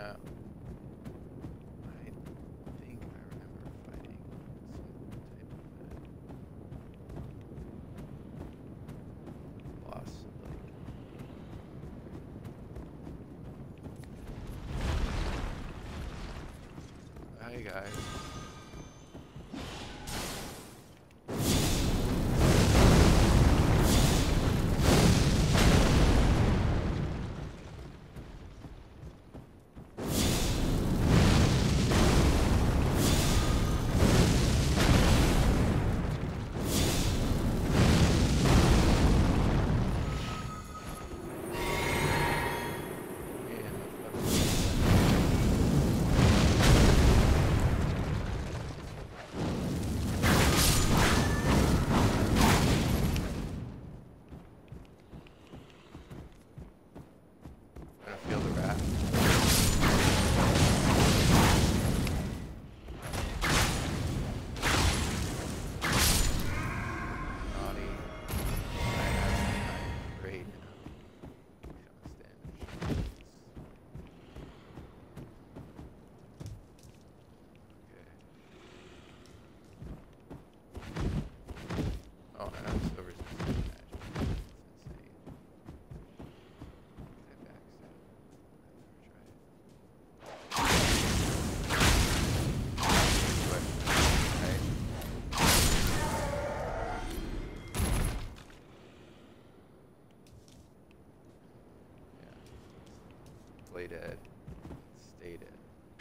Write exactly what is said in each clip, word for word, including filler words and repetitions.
Yeah. I think I remember fighting some type of boss, like. Hi guys. Gonna feel the wrath. Naughty. I'm great now. Can't stand it. Okay. Oh, and I'm so resistant to magic. It's insane. Can I backstab? Play dead. Stay dead.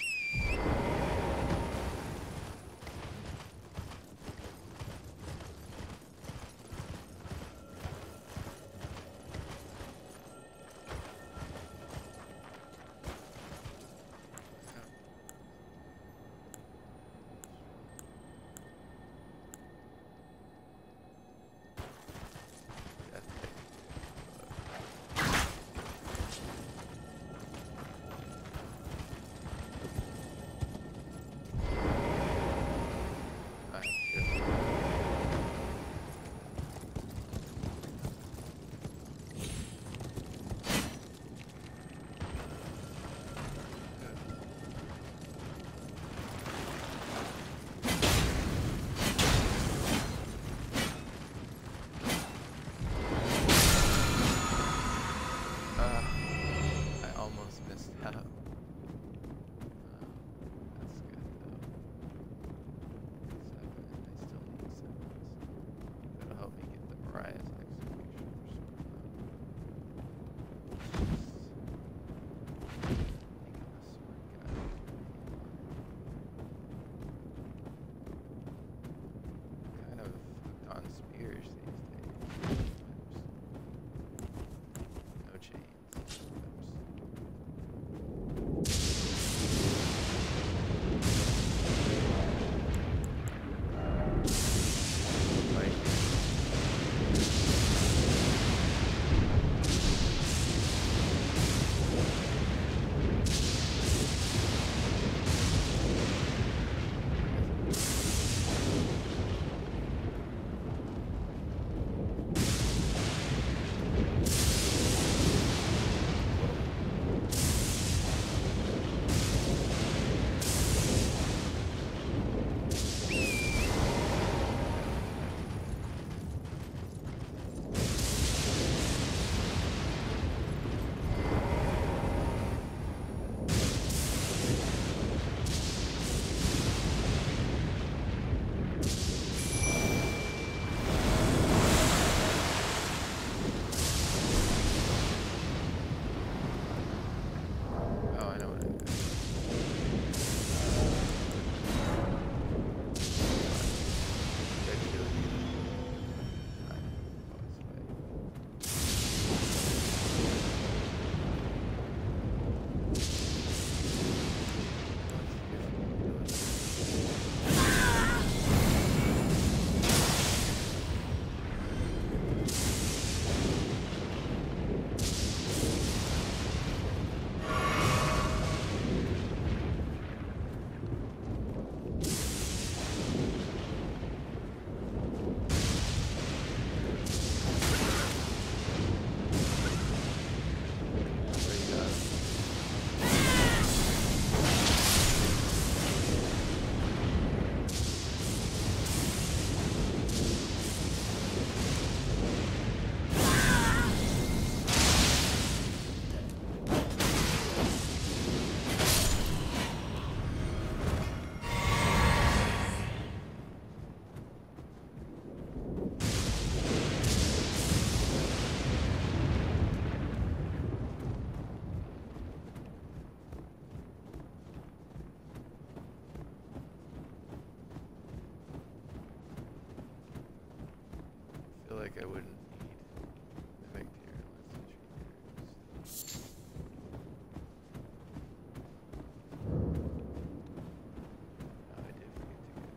Missed out. Oh, that's good though. Seven. I still need like I wouldn't need mimic tier unless the tree nerds. Oh, I did forget to get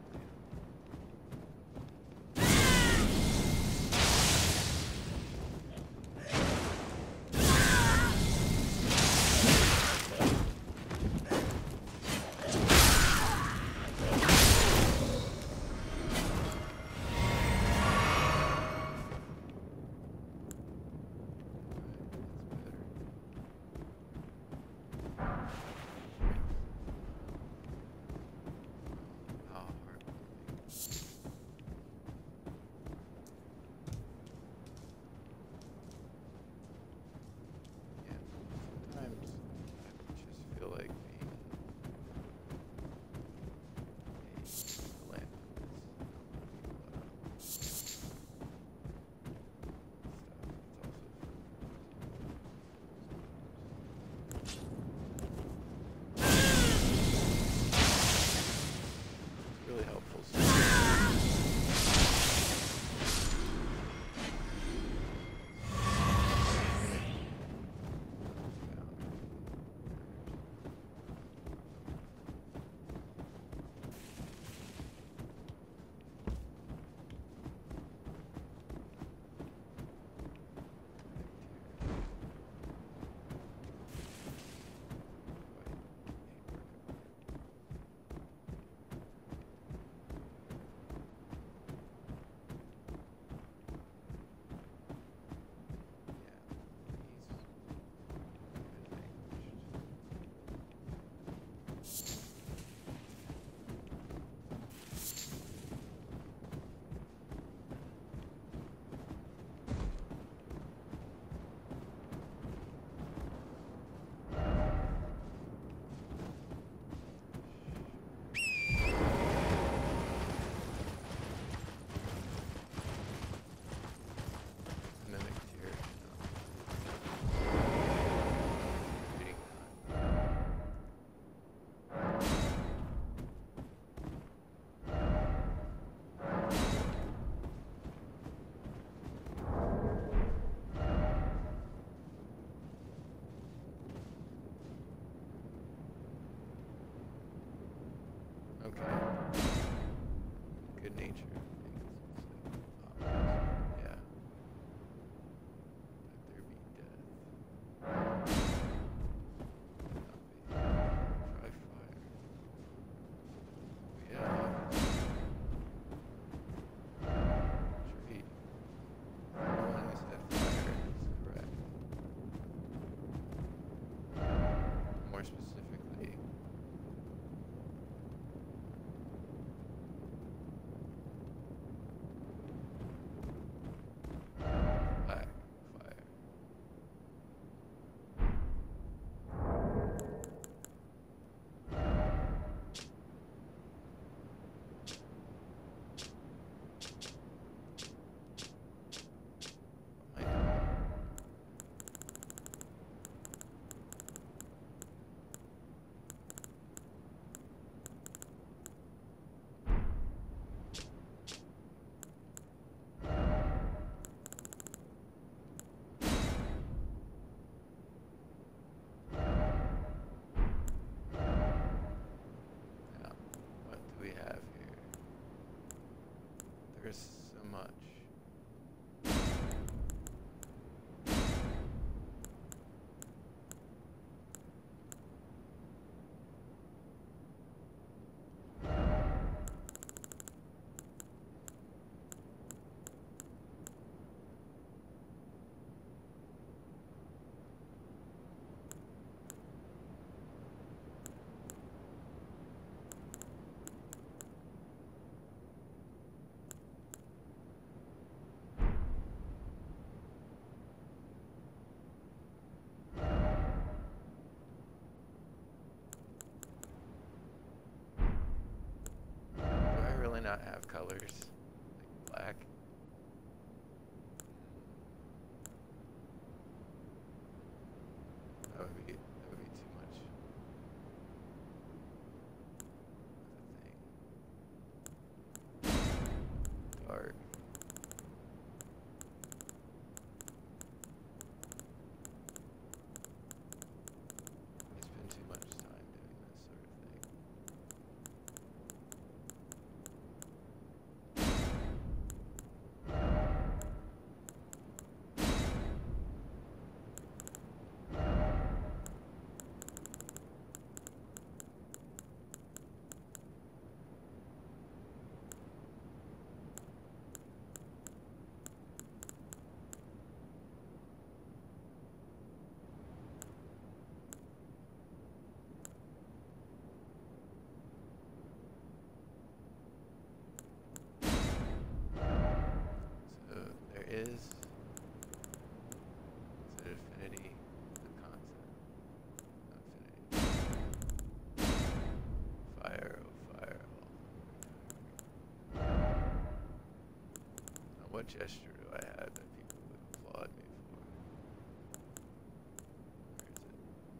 really helpful. Okay. Good nature. Um, yeah. Let there be death. Try fire. Yeah. Tree. Everyone who said fire is correct. More specifically, black fire. I Now, what do we have here? There's so much. Do I really not have colors? Like black? That would be that would be too much of a thing. Dark. is. Is it affinity? The concept. Affinity. Fire, oh fire. Now what gesture do I have that people would applaud me for? Where is it?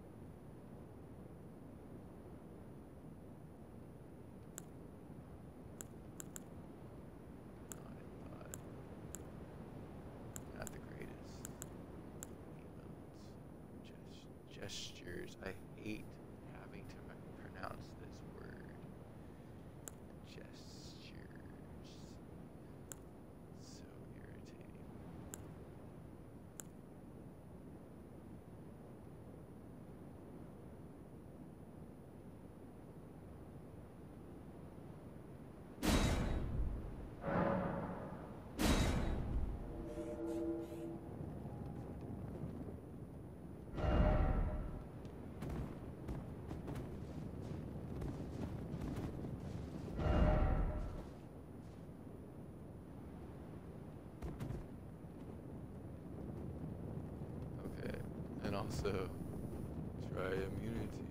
Not in thought. Not the greatest. Emotes. Gest gestures. I hate having to m- pronounce this word. Gestures. So irritating. Okay. And also try immunity.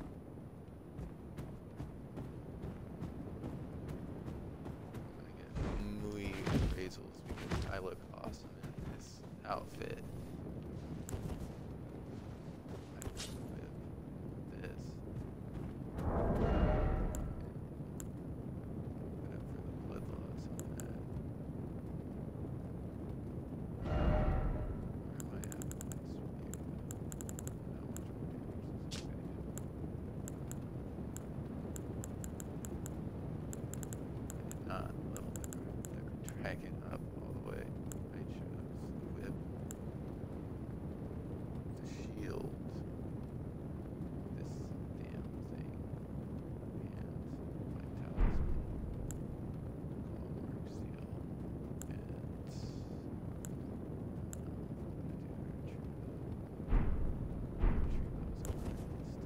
I'm gonna get muy appraisals because I look awesome in this outfit. I with this. Put up for the blood loss on that. Where am I at with my speed? How much more damage is this gonna do? I did not level the, the dragon up all the way. I chose the whip, the shield, this damn thing, and my talisman, Hallmark seal, and um, I'm gonna do Retrieve those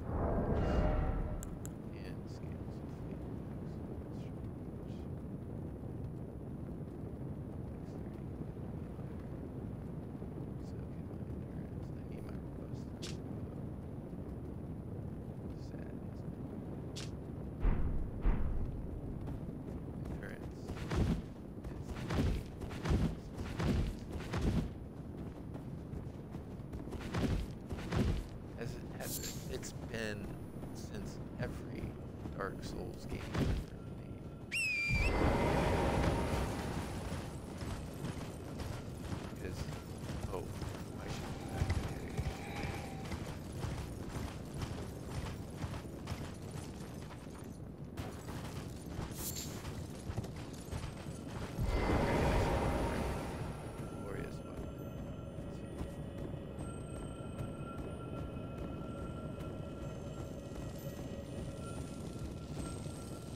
and scales of fate. As it has it, it's been since every Dark Souls game I've ever made. Because, oh, I should do that. Glorious weapon. Let's see.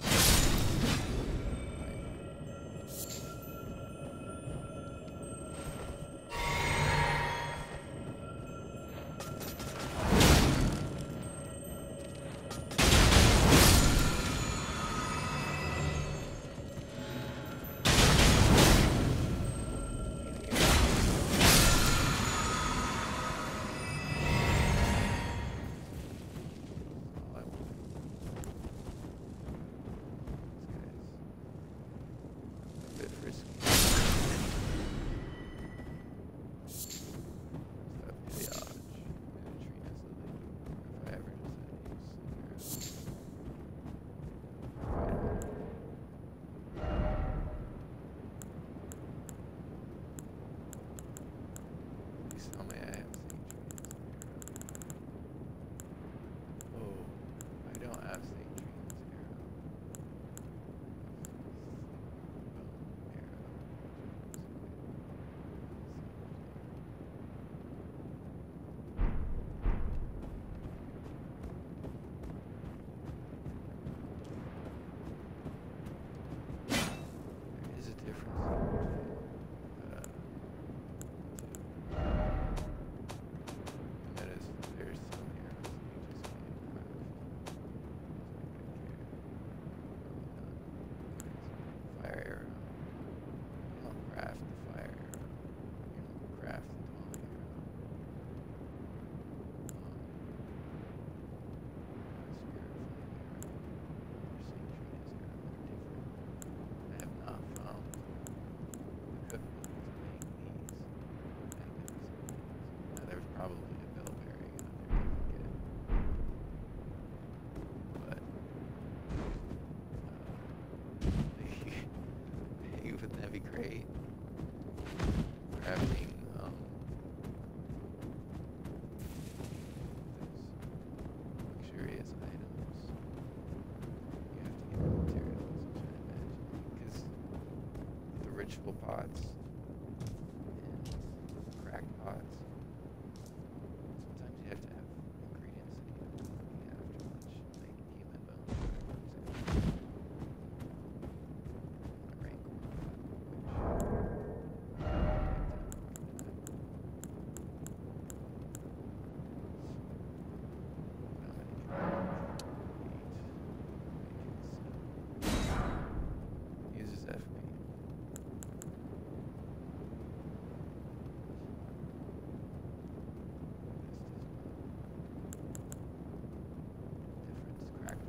that'd be great. Crafting, um, those luxurious items. You have to get the materials, which I imagine, because the ritual pots and cracked pots, sometimes you have to have ingredients that you don't really have too much, like human bone, for example. A rancor pot, which I picked up. Uses F P. Difference cracked.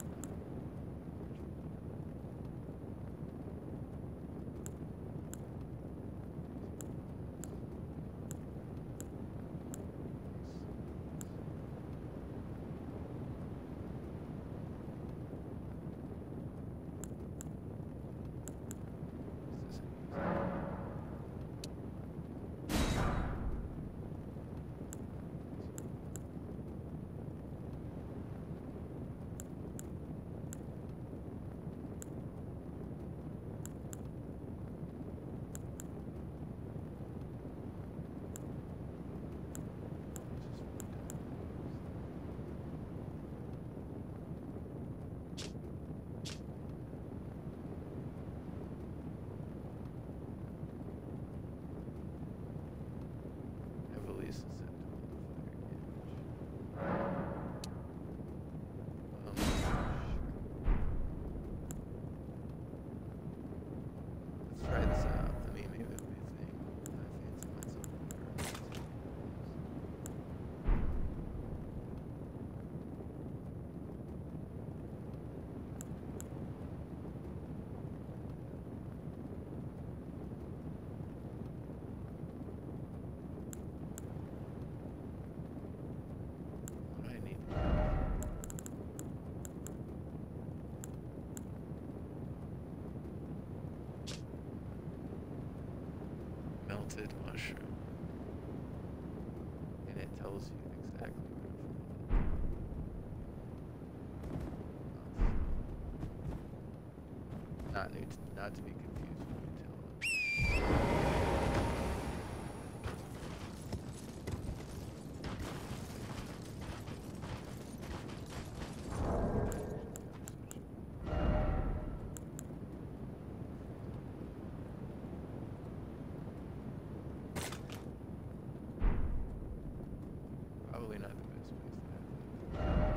Heavily susceptible to fire damage. Um, sure. Let's try this out. I mean, maybe it'll be a thing. I fancy myself a better. What do I need? Melted mushroom. And it tells you exactly where to find it. Not new, not to be confused with Nutella. Probably not the best place to have that.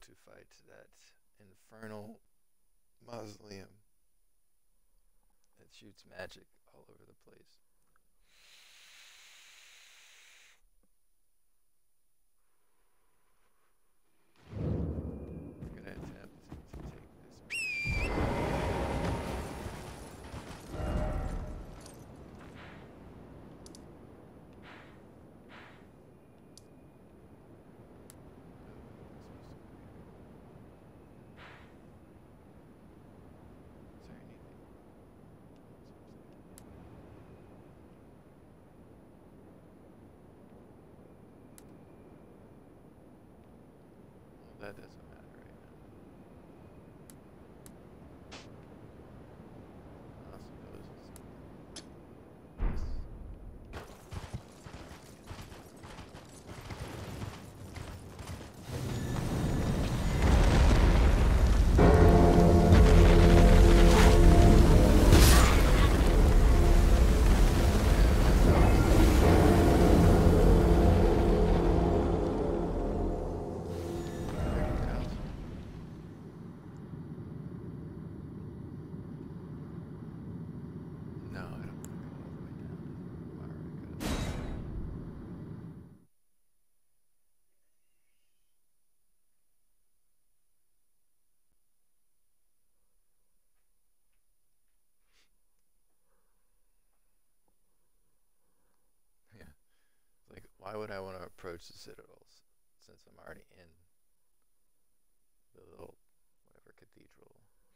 to fight that infernal mausoleum that shoots magic all over the place. I'm gonna attempt to take That doesn't matter right now. I suppose it's this. No, I don't want to go all the way down. Why would I go? Yeah. Like, why would I want to approach the citadels since I'm already in the little, whatever, cathedral?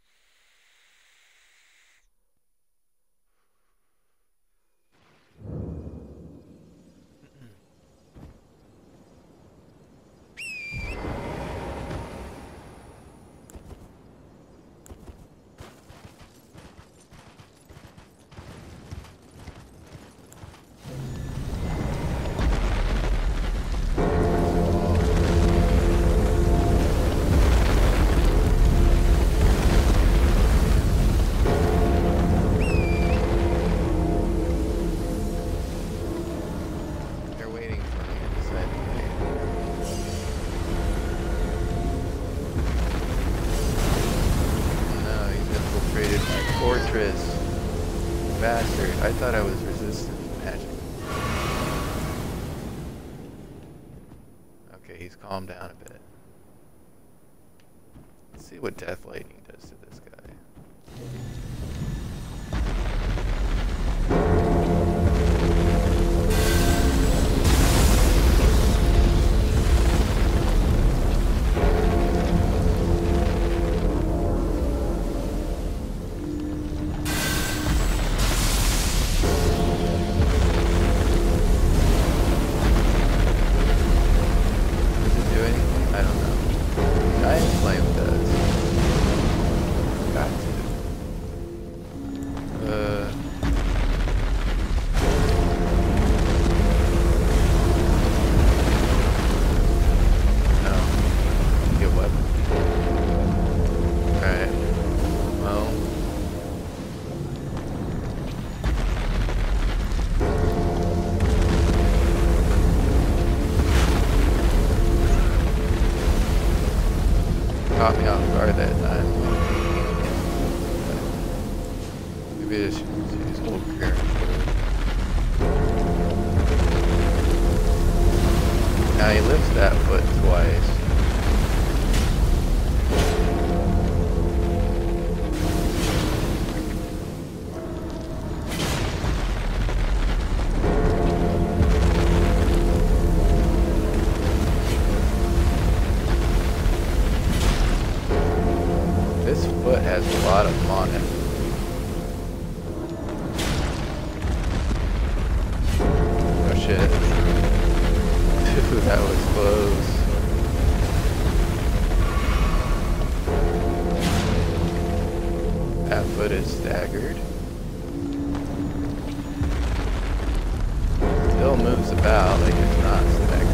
They're waiting for me inside the gate. No, he's infiltrated my fortress. Bastard. I thought I was resistant to magic. Okay, he's calmed down a bit. Let's see what Death Lightning does to this guy. Does it do anything? I don't know. Giant Flame does. Got to. Uh. No. Get weapon. Alright. Well. Caught me off guard that time. Maybe I should use whole gear. Now he lifts that foot twice. This foot has a lot of them on it. Oh shit. Dude, that was close. That foot is staggered. Still moves about like it's not staggered.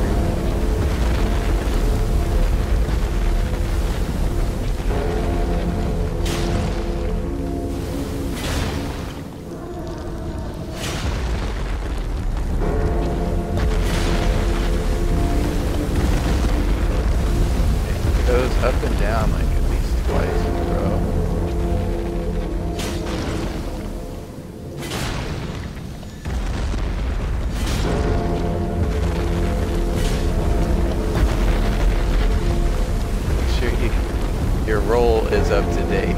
goes up and down like at least twice in a row. Make sure you, your roll is up to date.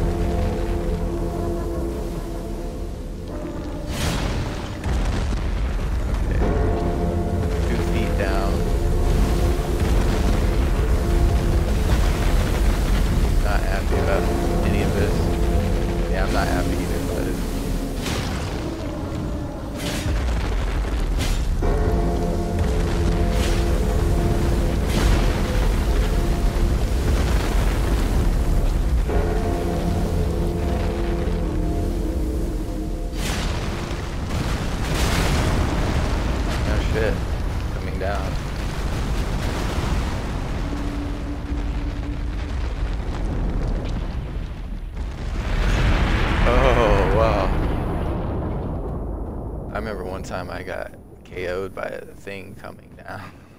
Coming down. Oh, wow. I remember one time I got K O'd by a thing coming down.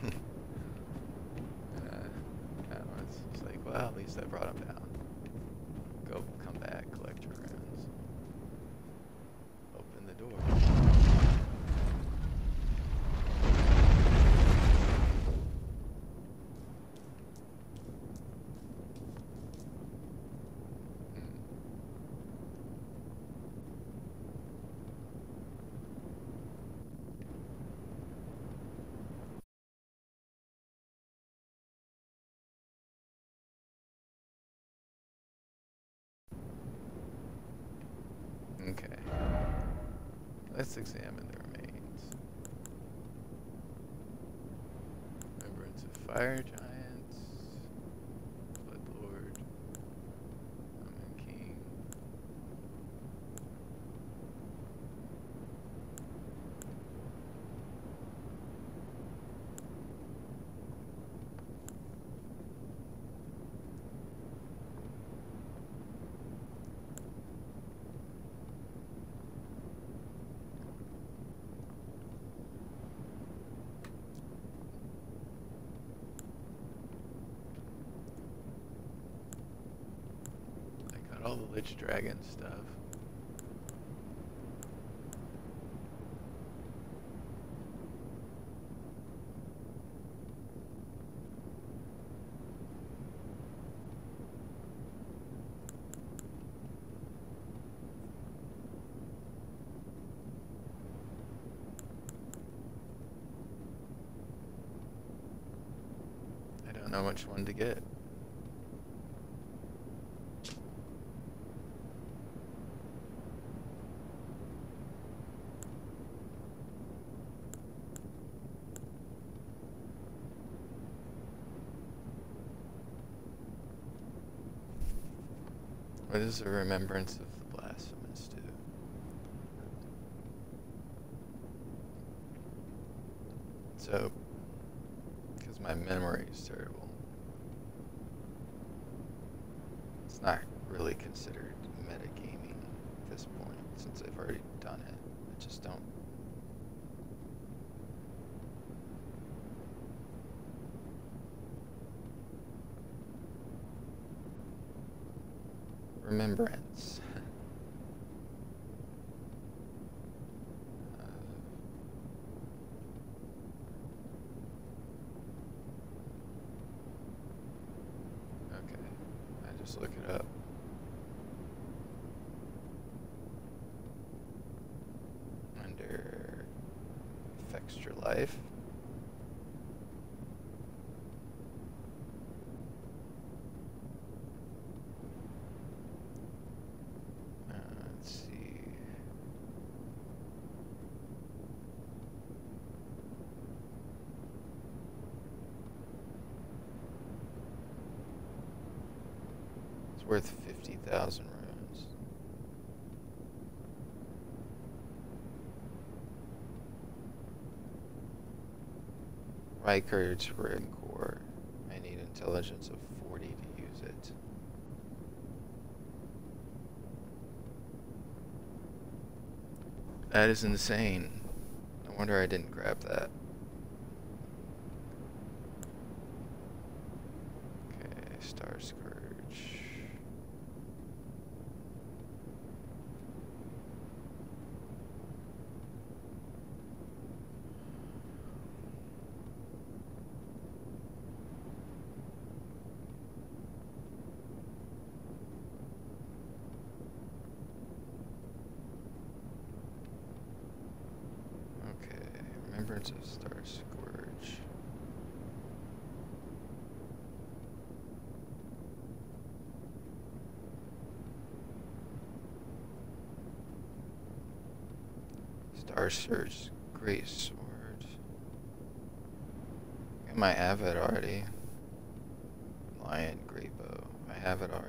uh, it's like, well, at least I brought him down. Go, come back, collect your runes. Open the door. Okay, let's examine the remains. Remembrance of fire giants, blood lord, Roman king. All the Lich Dragon stuff. I don't know which one to get. What is a remembrance of the blasphemous do? So, because my memory is terrible, it's not really considered metagaming at this point, since I've already done it. I just don't. Remembrance. uh, okay, I just look it up. Under affects your life. Worth fifty thousand runes. Rykard's Rune Core. I need intelligence of forty to use it. That is insane. No wonder I didn't grab that. Okay. Star Scourge. Okay, Remembrance of Star Scourge. Star Surge, Great Sword. I might have it already. Lion, Great Bow. I have it already.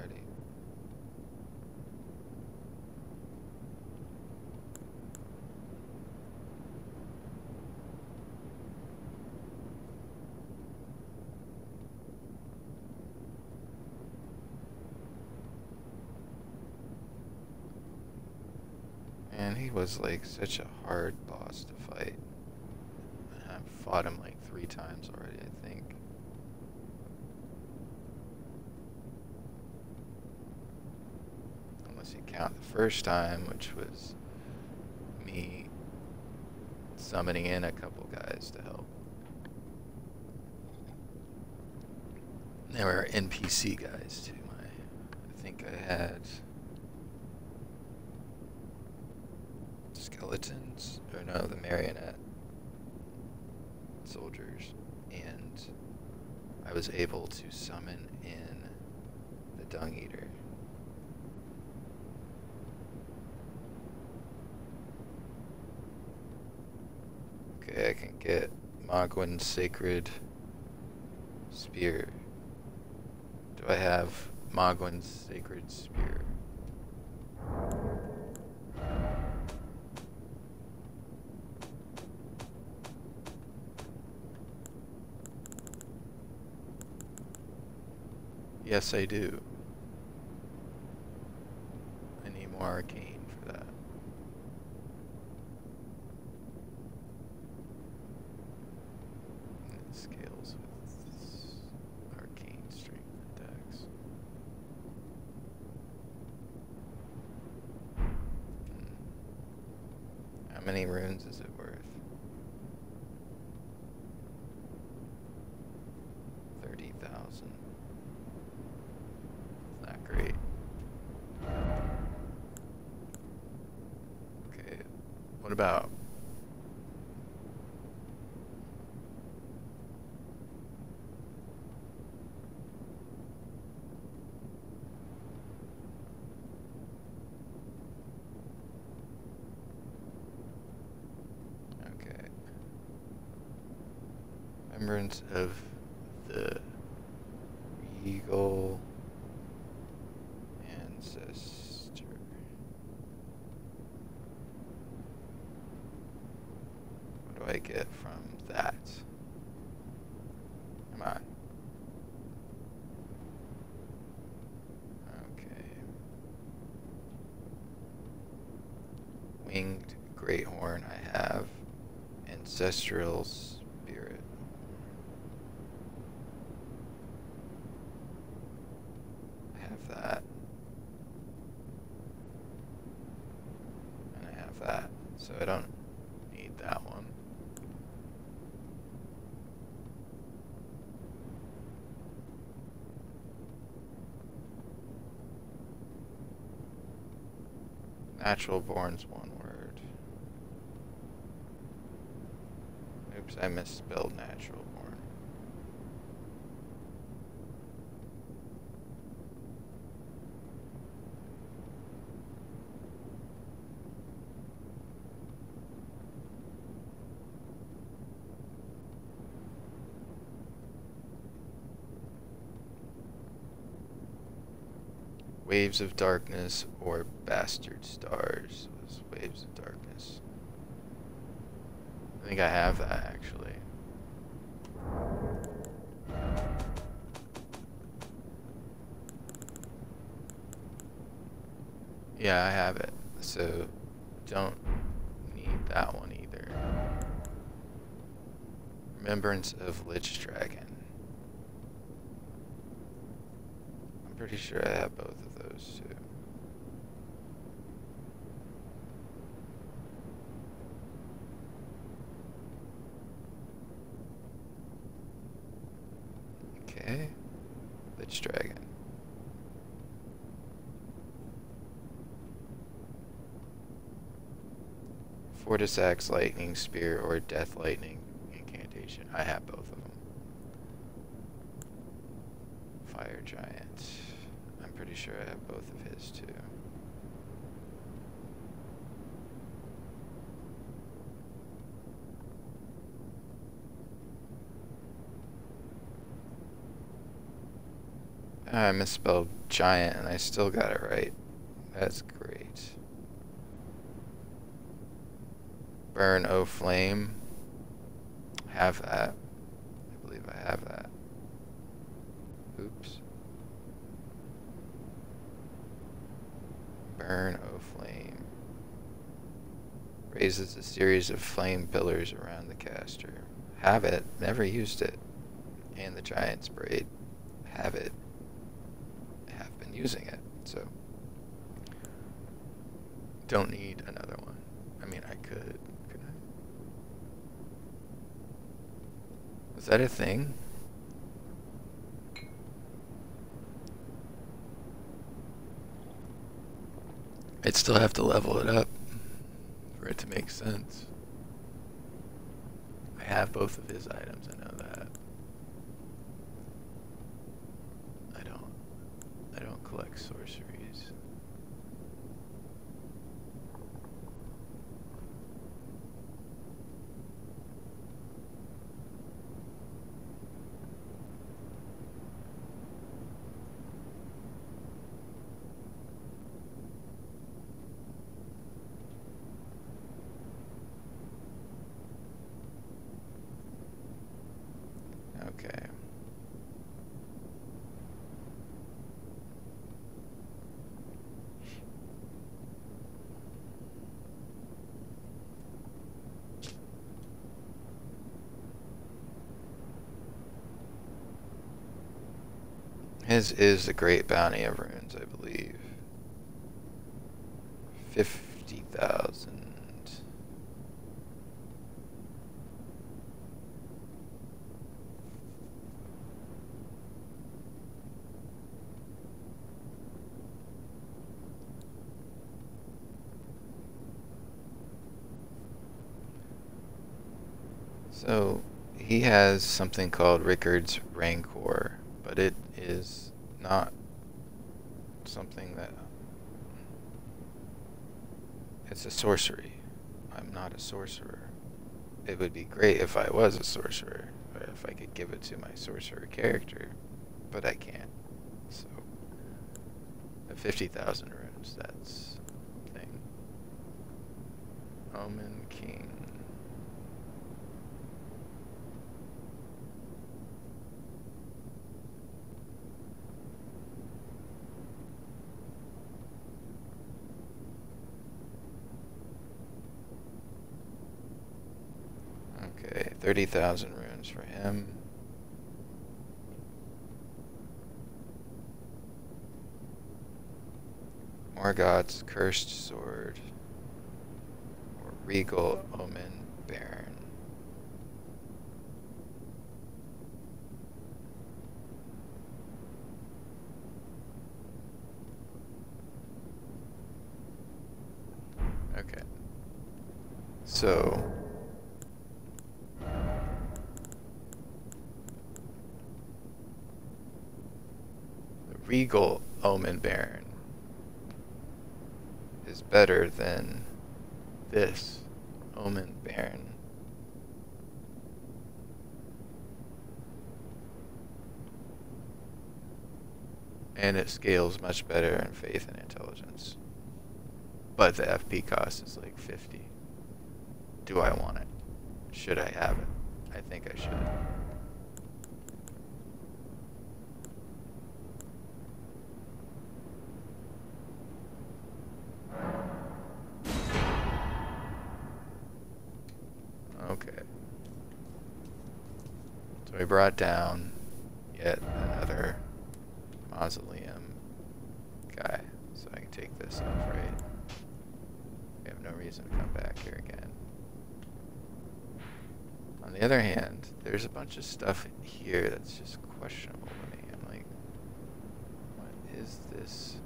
And he was like such a hard boss to fight. I've fought him like three times already, I think. Unless you count the first time, which was me summoning in a couple guys to help. There were N P C guys too. I, I think I had skeletons, or no, the marionette soldiers, and I was able to summon in the Dung Eater. Okay, I can get Mogwin's Sacred Spear. Do I have Mogwin's Sacred Spear? Yes, I do. I need more arcane for that. And it scales with arcane strength index. Hmm. How many runes is it worth? thirty thousand. Not great. Okay, what about okay. Remembrance of the Regal Ancestor. What do I get from that? Come on. Okay. Winged Great Horn I have. Ancestral Spirit. I have that. And I have that. So I don't need that one. Natural Born's one word. Oops, I misspelled Natural Born. Waves of Darkness or Bastard Stars was Waves of Darkness. I think I have that actually. Yeah, I have it. So don't need that one either. Remembrance of Lich Dragon. Pretty sure I have both of those too. Okay, Lich Dragon. Fortis Axe, Lightning Spear, or Death Lightning Incantation. I have both of them. Fire Giant. I'm pretty sure I have both of his too. I misspelled giant and I still got it right. That's great. Burn O Flame. Have that. I believe I have that. Oops. Burn O Flame. Raises a series of flame pillars around the caster. Have it. Never used it. And the Giant's Braid. Have it. Have been using it. So. Don't need another one. I mean, I could. Could I? Is that a thing? I'd still have to level it up for it to make sense. I have both of his items, I know that. I don't I don't collect sorceries. Okay. His is the Great Bounty of Runes, I believe. Fifty thousand. So he has something called Rickard's Rancor, but it is not something that... It's a sorcery. I'm not a sorcerer. It would be great if I was a sorcerer, or if I could give it to my sorcerer character, but I can't. So, at fifty thousand runes, that's the thing. Omen King. Okay, thirty thousand runes for him. Morgoth's Cursed Sword. Or Regal Omen Baron. Okay. So... Regal Omen Baron is better than this Omen Baron. And it scales much better in faith and intelligence. But the F P cost is like fifty. Do I want it? Should I have it? I think I should. Okay. So we brought down yet another mausoleum. reason to come back here again. On the other hand, there's a bunch of stuff here that's just questionable to me. I'm like, what is this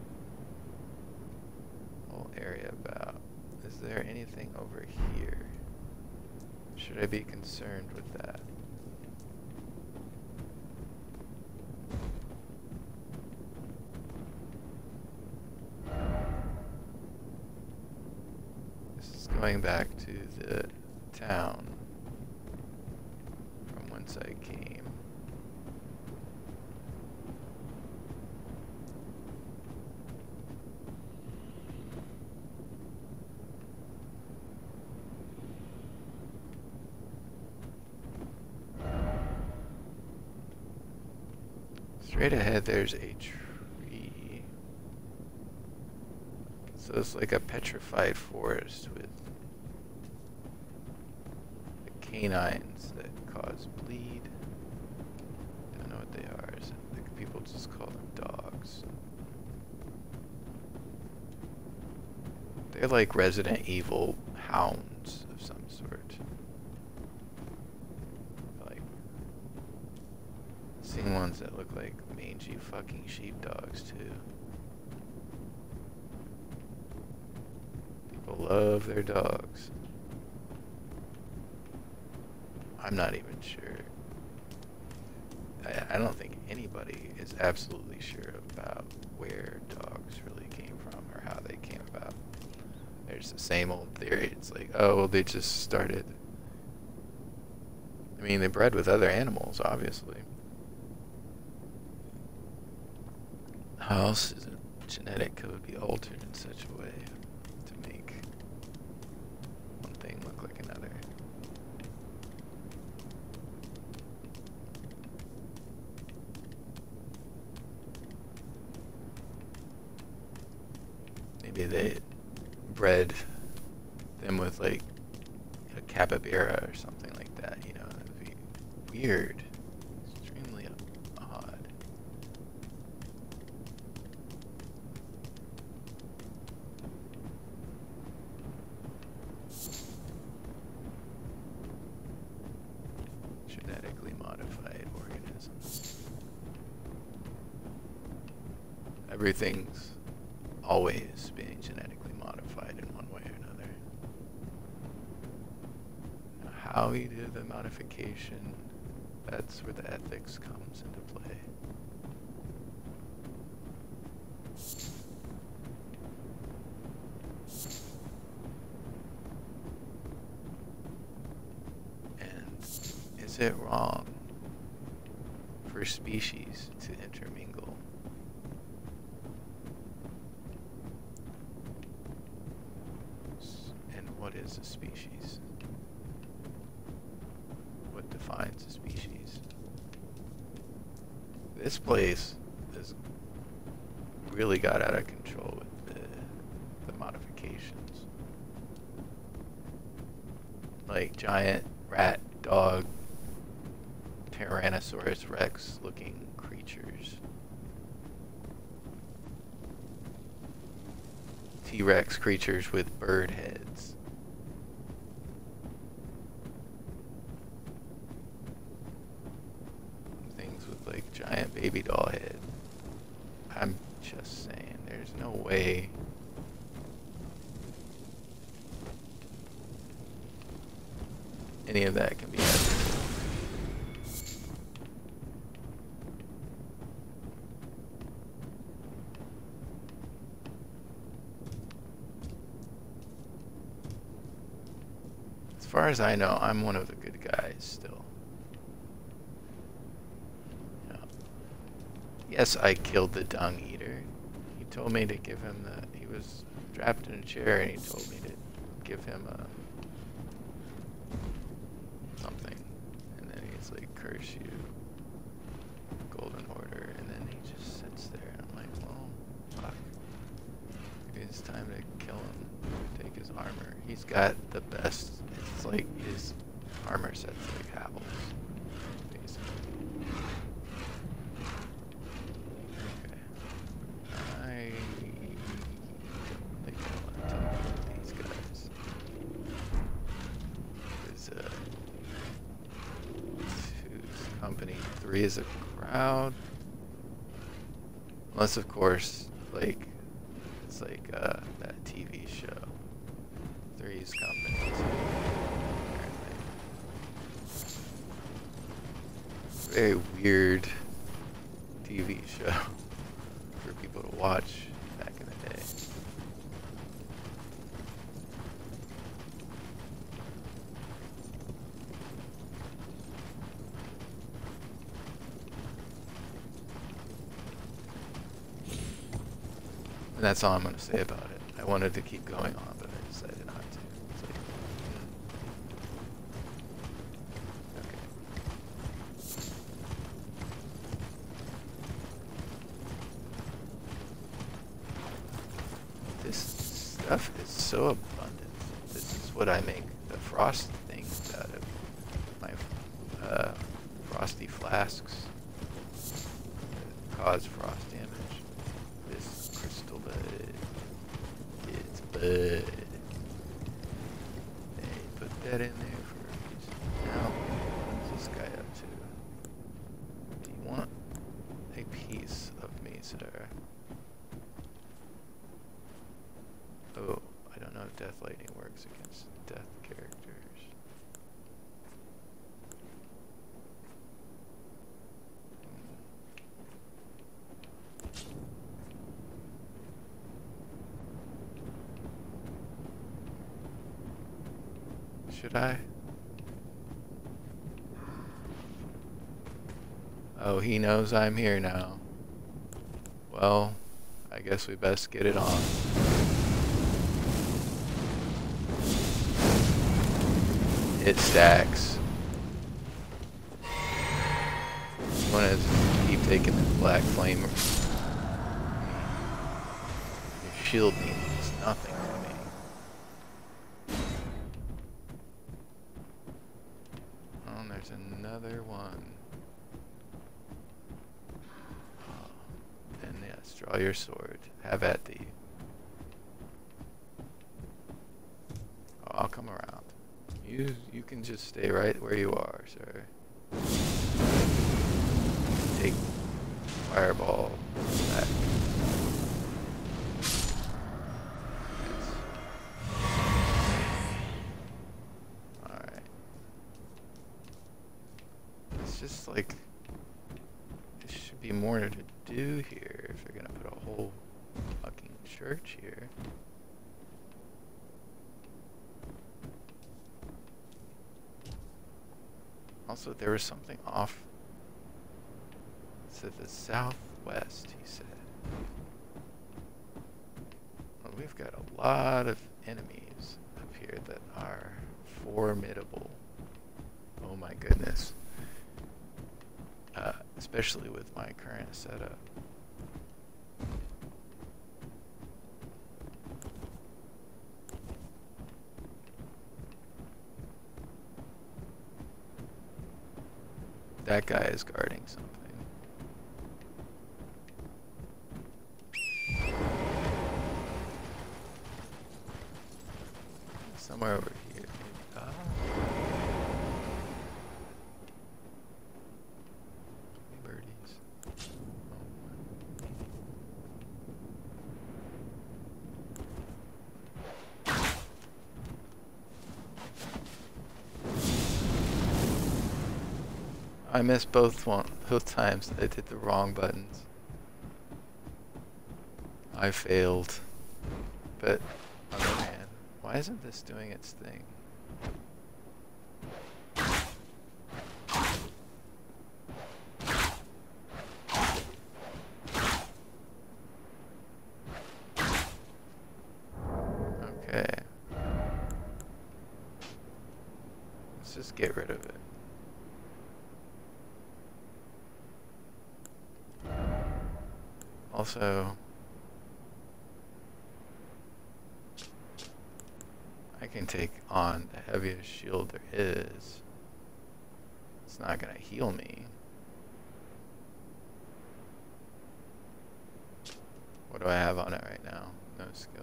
whole area about? Is there anything over here? Should I be concerned with that? This is going back to the town from whence I came. Straight ahead there's a tree. So it's like a petrified forest with the canines that cause bleed. Don't know what they are. Is it, like, people just call them dogs. They're like Resident Evil hounds of some sort. Like, seen ones that look like mangy fucking sheepdogs too. People love their dogs. I'm not even sure. I, I don't think anybody is absolutely sure about where dogs really came from or how they came about. There's the same old theory. It's like, oh, well, they just started. I mean, they bred with other animals, obviously. How else is a genetic code be altered in such a way to make one thing look like another? Maybe they bred them with like a capybara or something like that, you know? That'd be weird. Extremely odd. Genetically modified organisms. Everything's always being genetically modified in one way or another. Now, how you do the modification, that's where the ethics comes into play. And is it wrong for species to intermingle? And what is a species? What defines a species? This place has really got out of control with the, the modifications. Like giant rat, dog, Tyrannosaurus Rex looking creatures. T-Rex creatures with bird heads. Things with like giant baby doll head. I'm just saying, there's no way any of that can be ethical. As far as I know, I'm one of the good guys still. Yeah. Yes, I killed the dung eater. He told me to give him the... He was strapped in a chair and he told me to give him a... something. And then he's like, curse you, Golden Order. And then he just sits there and I'm like, well, fuck. Maybe it's time to kill him. Take his armor. He's got the best... It's like his armor set's like Havel's, basically. Okay. I don't think I want to talk to these guys. Three is a crowd. Unless, of course, like, it's like uh, that T V show. Three's company, too, apparently. Very weird T V show for people to watch back in the day. And that's all I'm going to say about it. I wanted to keep going on, but I decided not to. It's like, okay. This stuff is so abundant. This is what I make the frost things out of. My uh, frosty flasks that cause frost damage. This crystal bud. It's bud. Hey, put that in there for a reason. Now, what's this guy up to? Do you want a piece of me, sir? Oh, I don't know if Death Lightning works against death characters. Should I? Oh, he knows I'm here now. Well, I guess we best get it on. It stacks. You want to keep taking the black flame. Your shield means nothing to me. Oh, and there's another one. Oh. And yes, draw your sword. Have at thee. Oh, I'll come around. You you can just stay right where you are, sir. Take fireball back. Yes. Alright. It's just like there should be more to do here if you're gonna put a whole fucking church here. Also, there was something off to the southwest, he said. Well, we've got a lot of enemies up here that are formidable. Oh my goodness. Uh, especially with my current setup. That guy is guarding something. Somewhere over here, maybe. Ah. Birdies. I missed both one both times. I did the wrong buttons. I failed. But on the other hand, why isn't this doing its thing? Okay. Let's just get rid of it. Also, I can take on the heaviest shield there is. It's not gonna heal me. What do I have on it right now? No skill.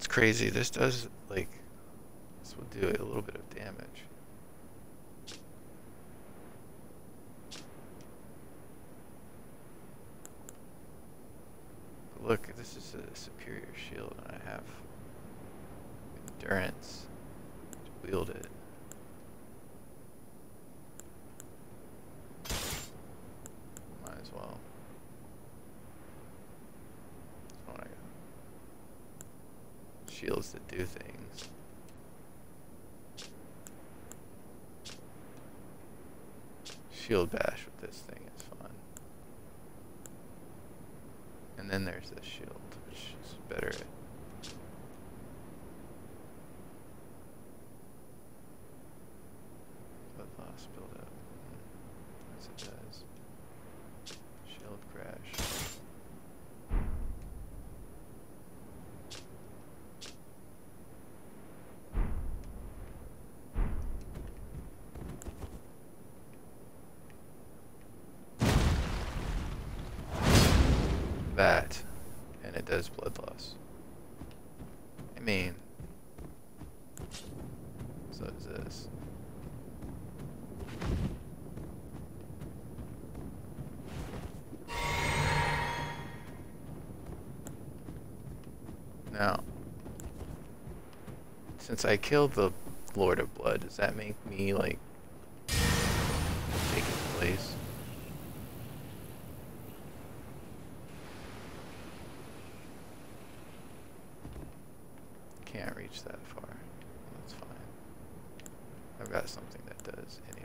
It's crazy. This does, like, this will do a little bit of damage. But look, this is a superior shield, and I have endurance to wield it. Might as well. Oh, I got shields that do things. Shield bash with this thing is fun. And then there's this shield, which is better at blood loss build up. As it does. Shield crash. That, and it does blood loss. I mean, so does this. Now, since I killed the Lord of Blood, does that make me, like, take his place? Can't reach that far. That's fine. I've got something that does anyways.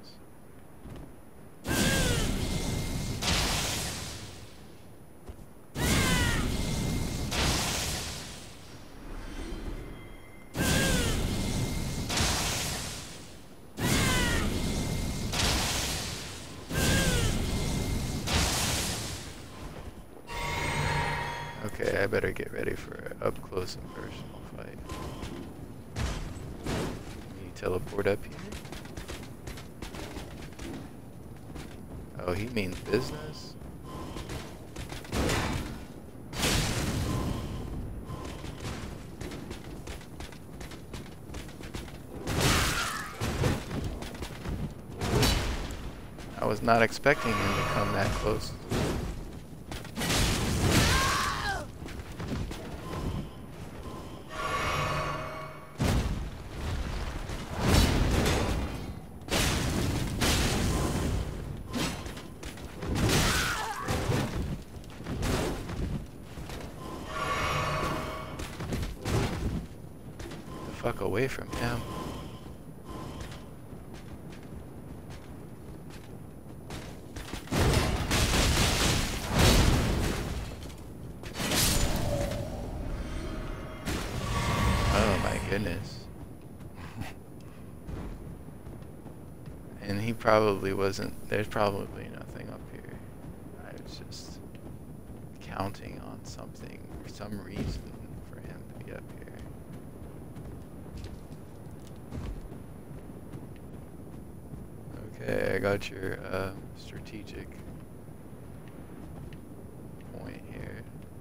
Okay, I better get ready for an up close and personal fight. Can you teleport up here? Oh, he means business? I was not expecting him to come that close. Fuck away from him. Oh my goodness. And he probably wasn't, there's probably nothing up here. I was just counting on something, for some reason for him to be up here. Okay, I got your uh, strategic point here.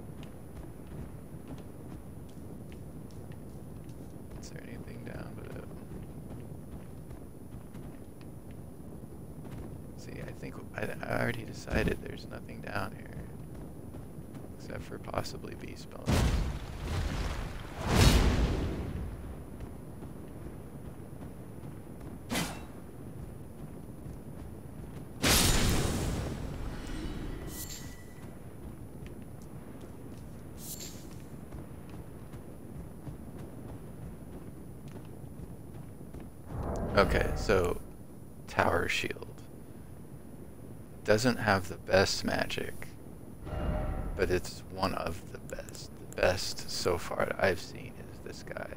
Is there anything down below? See, I think I, I already decided there's nothing down here. Except for possibly beast bones. Okay, so Tower Shield doesn't have the best magic, but it's one of the best. The best so far that I've seen is this guy.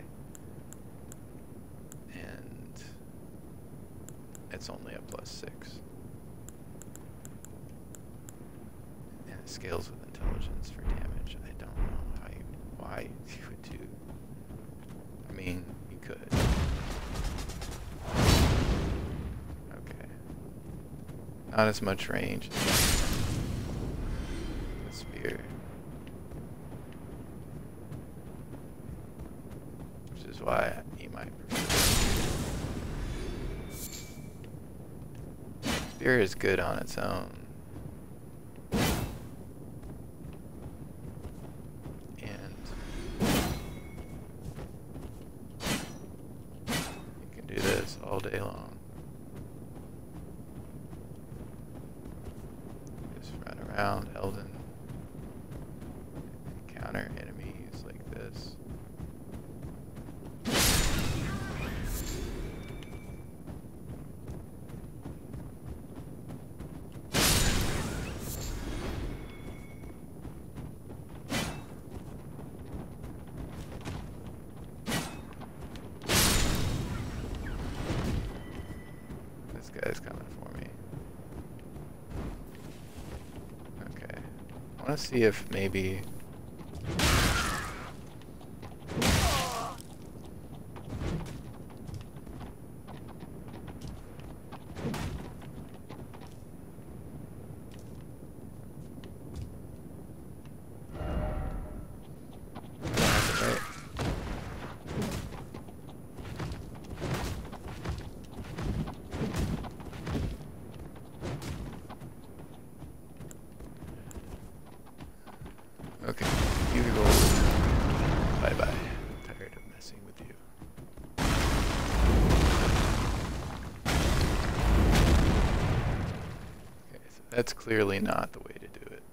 And it's only a plus six. And it scales with intelligence for damage. I don't know how you, why you would do. I mean, you could. Not as much range as the spear. why you might prefer it. Spear is good on its own. And you can do this all day long. Just run around, Elden. Counter enemies like this. This guy's coming for me. Okay. I want to see if maybe okay, you go. Bye bye. I'm tired of messing with you. Okay, so that's clearly not the way to do it.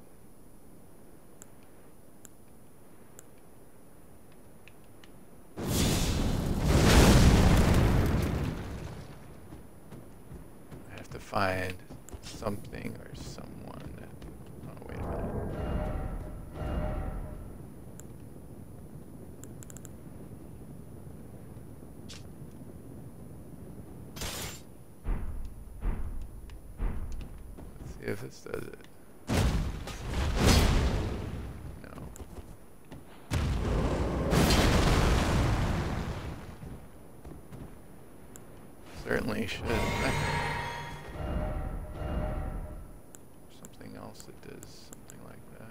I have to find something or someone that. Oh, wait a minute. See if this does it. No. Certainly should. Something else that does something like that.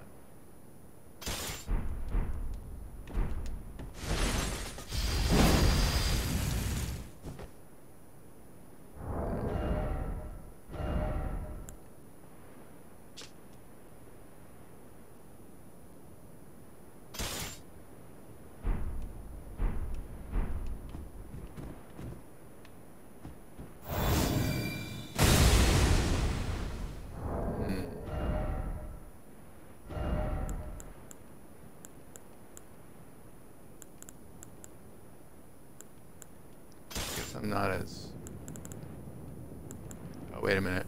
I'm not as... Oh, wait a minute.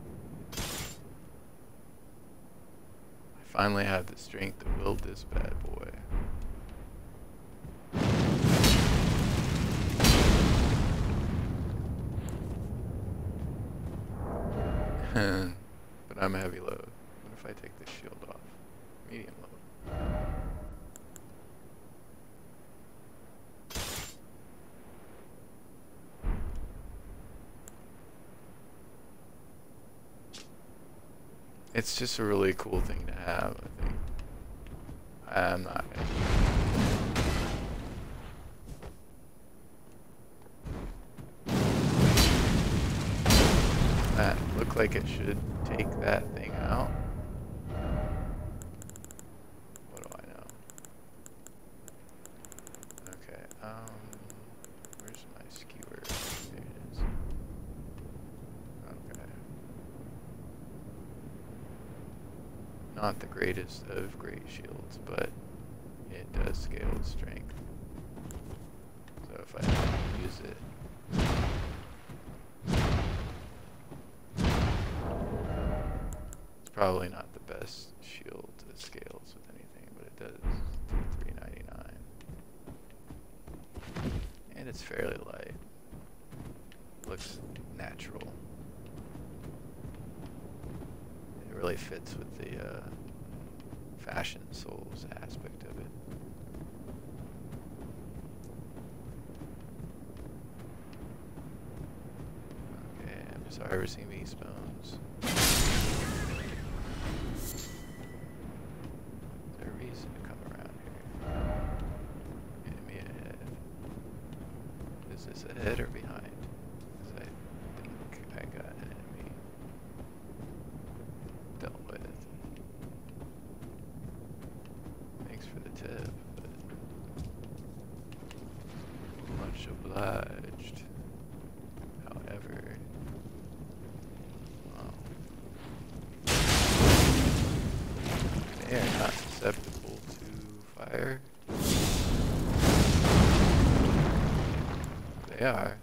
I finally have the strength to wield this bad boy. But I'm a heavy load. What if I take this shield off? Medium load. It's just a really cool thing to have, I think. I'm not gonna that looked like it should take that thing out. What do I know? Okay, um where's my skewer? There it is. Okay. Not the greatest of great shields, but it does scale with strength. So if I use it, it's probably not the best shield that scales with anything, but it does do three ninety-nine. And it's fairly light. Looks natural. It really fits with the uh, fashion souls aspect of it. Okay, I'm just harvesting these bones. Is there a reason to come around here? Enemy ahead. this ahead or behind? Because I think I got an enemy dealt with. Thanks for the tip, but much obliged. However, well, they are not susceptible to fire. They are.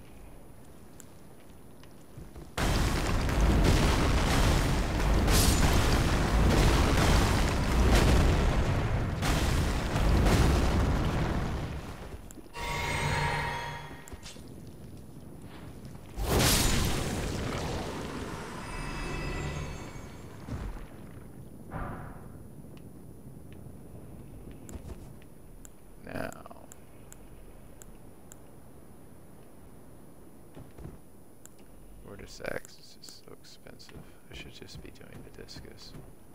Now, Vorticex is just so expensive. I should just be doing the discus.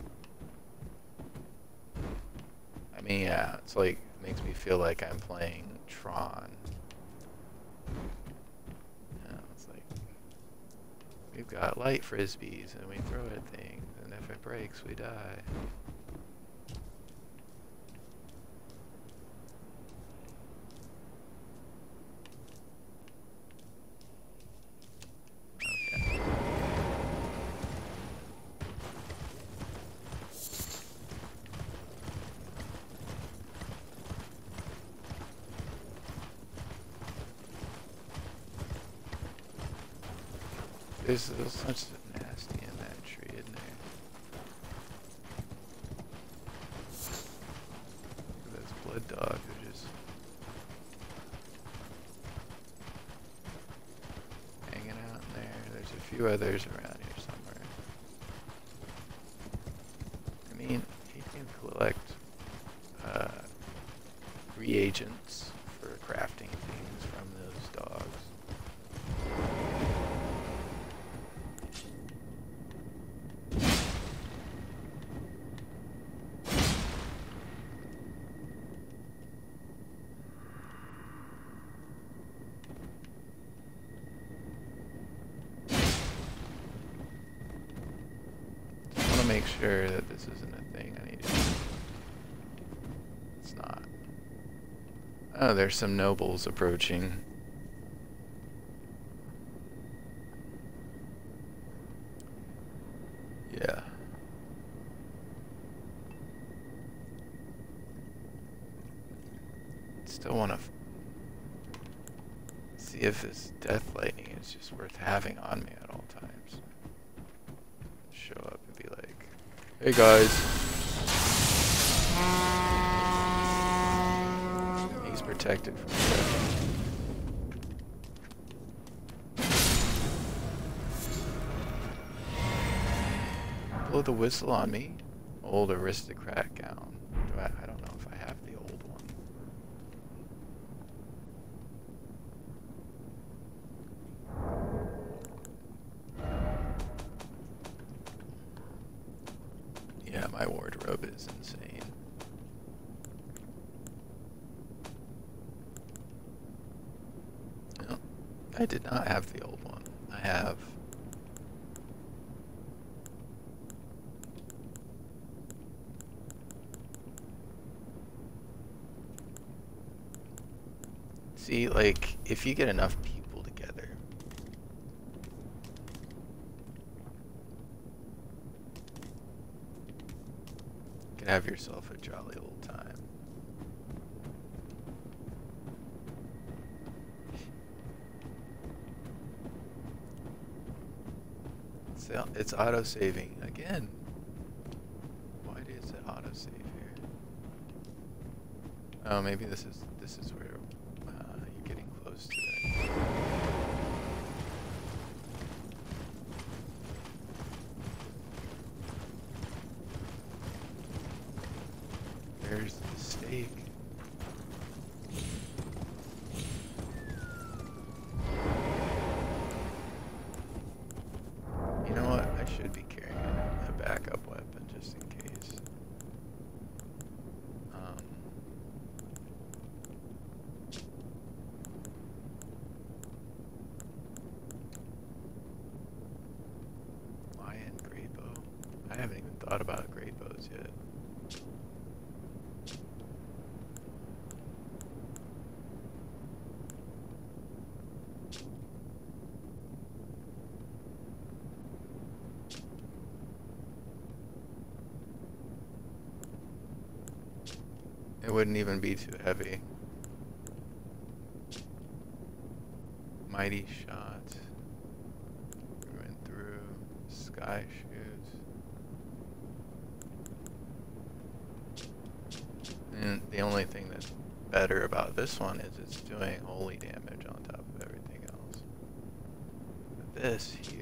I mean, yeah, it's like, makes me feel like I'm playing Tron. Yeah, it's like, we've got light frisbees and we throw at things, and if it breaks, we die. There's, there's such nasty in that tree, isn't there? That's blood dog who just hanging out in there. There's a few others around here somewhere. I mean, you can collect uh, reagents for crafting things from those dogs. Make sure that this isn't a thing I need to do. It's not. Oh, there's some nobles approaching. Yeah. Still want to see if this death lightning is just worth having on me at all times. Show up and be like, hey guys. He's protected from death. Blow the whistle on me. Old aristocrat gown. Do I, I don't know if I have the old one. Yeah, my wardrobe is insane. No, I did not have the old one. I have... See, like, if you get enough people together, you can have yourself a jolly old time. It's, it's auto-saving again. Why is it auto-save here? Oh, maybe this is this is where uh, you're getting close to it. There's the stake. You know what? I should be carrying a backup weapon just in case. Um, It wouldn't even be too heavy. Mighty shot. We went through sky shoot. And the only thing that's better about this one is it's doing holy damage on top of everything else. But this here.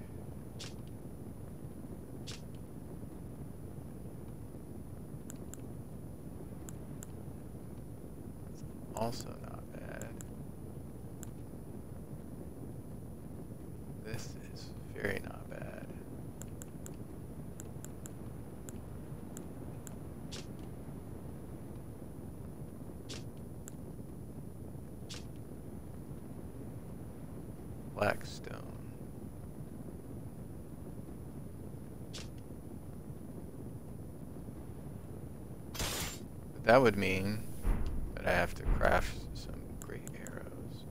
Also not bad. This is very not bad. Blackstone. But that would mean that I have to craft some great arrows.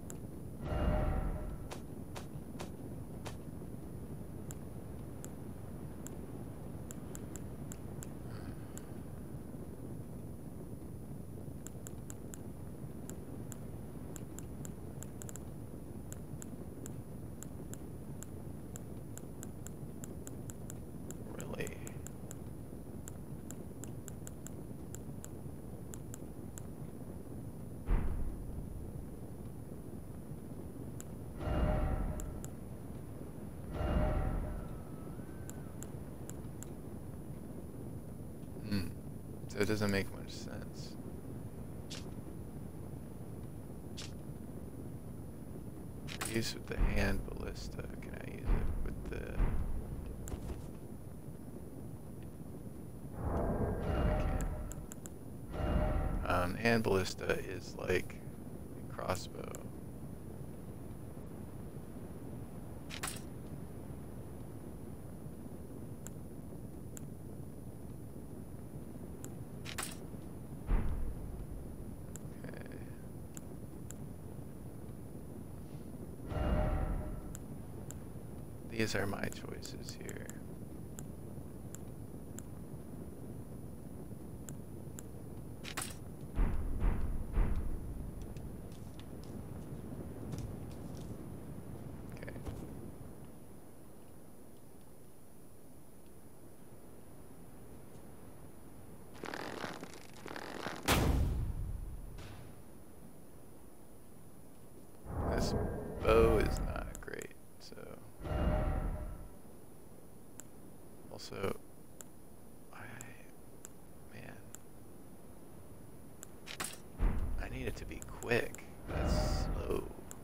Really? Hmm. So it doesn't make much sense. Use with the hand ballista. Can I use it with the? No, I can't. Um, hand ballista is like a crossbow. These are my choices here. Okay. This bow is not great, so. Also, I, man, I need it to be quick. That's slow.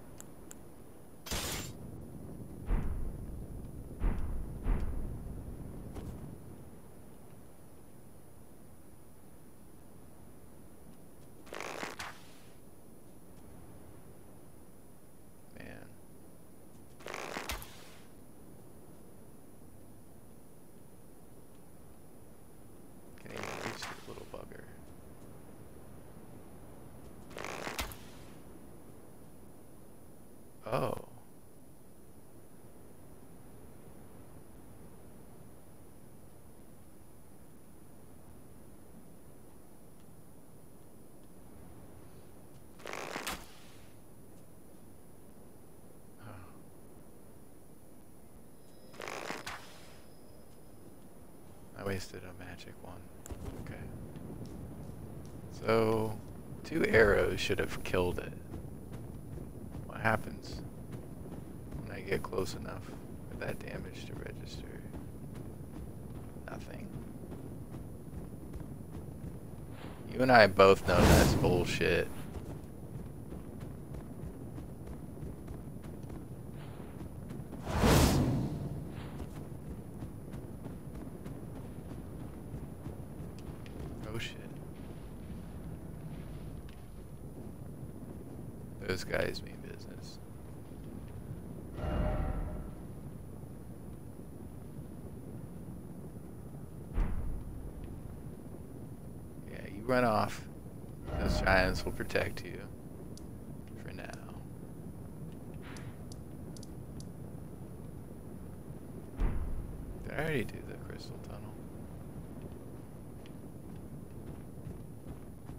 Man. Can't even reach this little bugger. Oh. I wasted a magic one. Okay. So, two arrows should have killed it. What happens when I get close enough for that damage to register? Nothing. You and I both know that's bullshit. Oh shit. Those guys mean business. Yeah, you run off. Those giants will protect you. For now. Did I already do the crystal tunnel?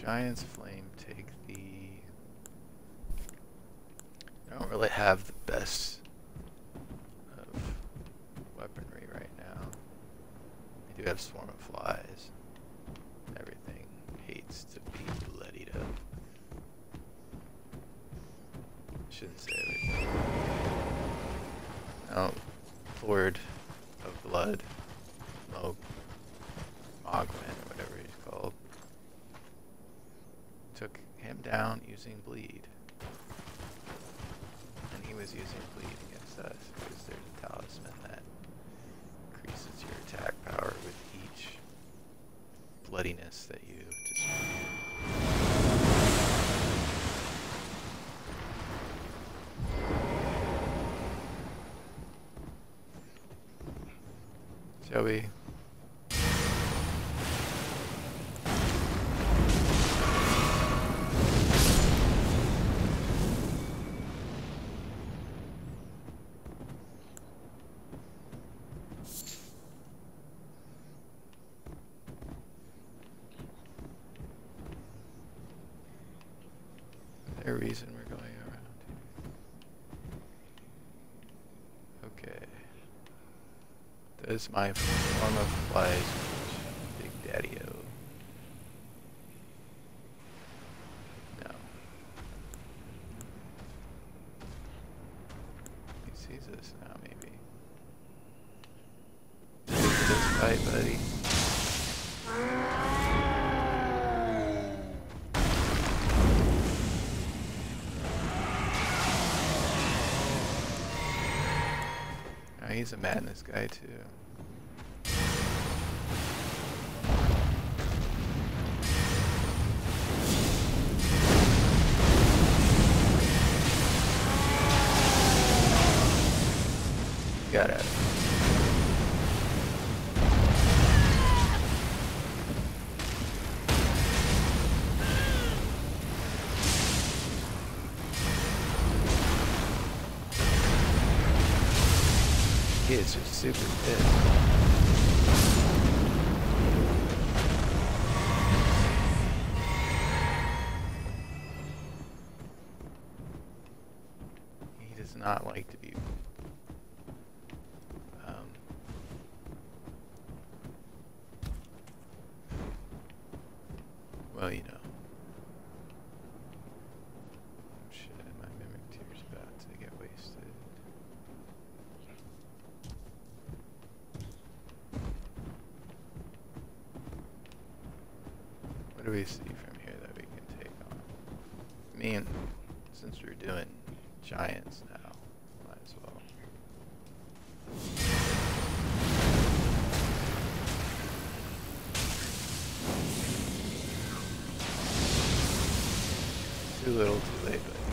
Giant's Flame take the... I don't really have the best of weaponry right now. I do have Swarm of Flies. Everything hates to be bloodied up. Shouldn't say everything. Oh, Lord of Blood. Mo Mogwin, or whatever he's called. Took him down using bleed. And he was using bleed against us because there's a talisman that increases your attack power with each bloodiness that you distribute. Shall we? Is there a reason we're going around here? Okay. Does my Form of Flies reach Big Daddy-O? No. He sees us now, maybe. Ready for this fight, buddy? Oh, he's a madness guy, too. Got it. Kids are super pissed. He does not like to be um, well, you know. Oh shit, my Mimic Tear's about to get wasted. What do we see from here that we can take on? I mean, since we're doing giants now, might as well. Too little, too late, but...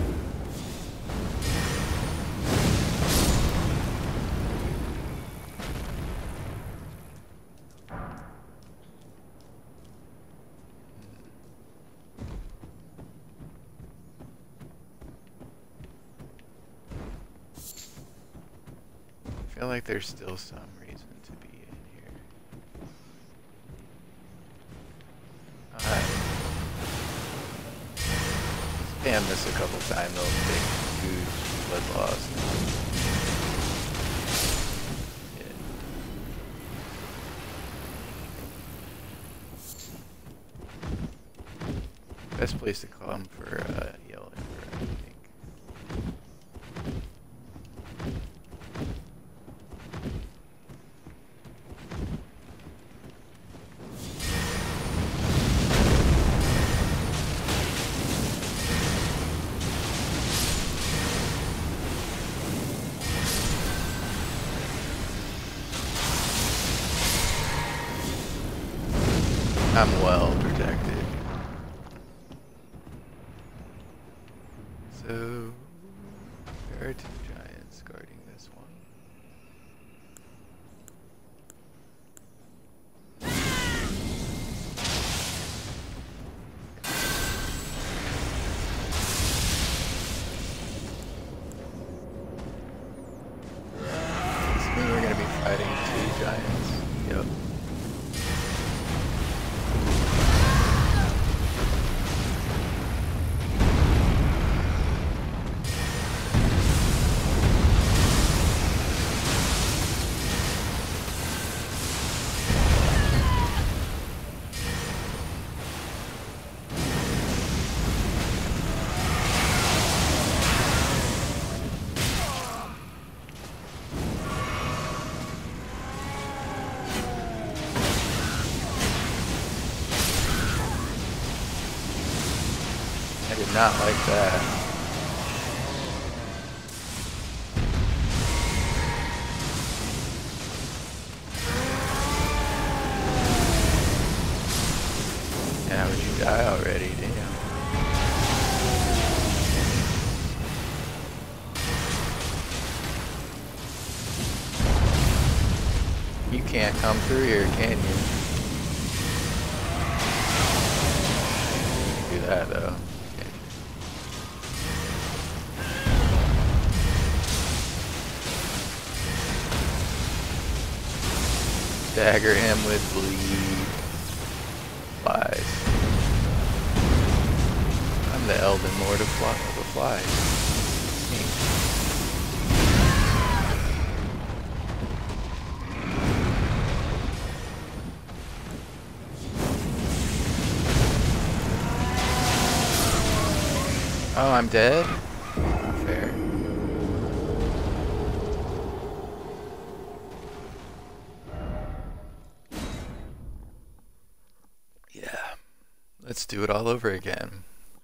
I feel like there's still some reason to be in here. Alright. Spam this a couple times, they'll take huge blood loss. Yeah. Best place to come for uh, Yellow Emperor, I think. I'm well protected. So, there are two giants guarding this one. So we're going to be fighting two giants. Yep. did not like that. Yeah, how would you die already? Damn. You can't come through here, can you? You can do that though. Dagger him with bleed. Flies. I'm the Elden Lord of, fly of the Flies. Oh, I'm dead? Fair. Yeah. Let's do it all over again.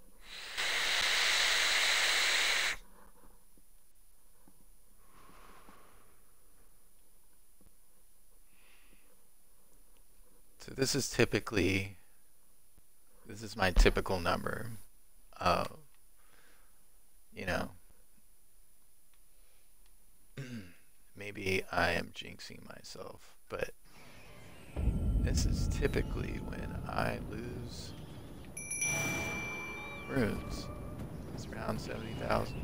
So this is typically, this is my typical number. Uh, you know, maybe I am jinxing myself, but this is typically when I lose runes. It's around seventy thousand.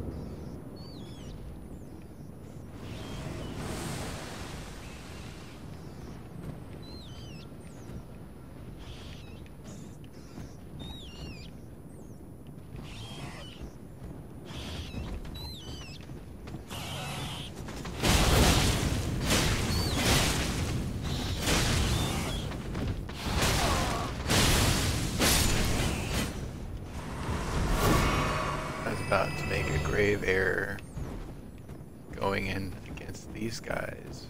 About to make a grave error going in against these guys.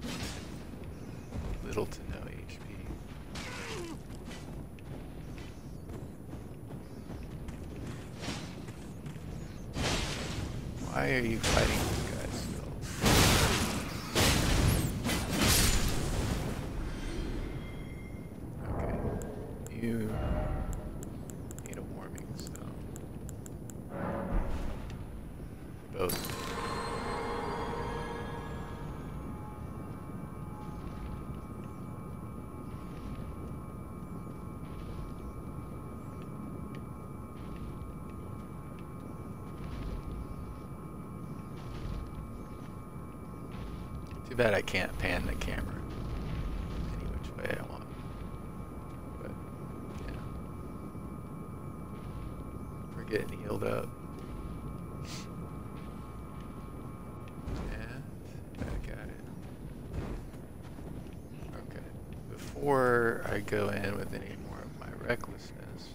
Little to no H P. Why are you fighting these guys still? Okay. You need a warming stone. Both. Too bad I can't pan the camera any which way I want. But, yeah. We're getting healed up. Before I go in with any more of my recklessness.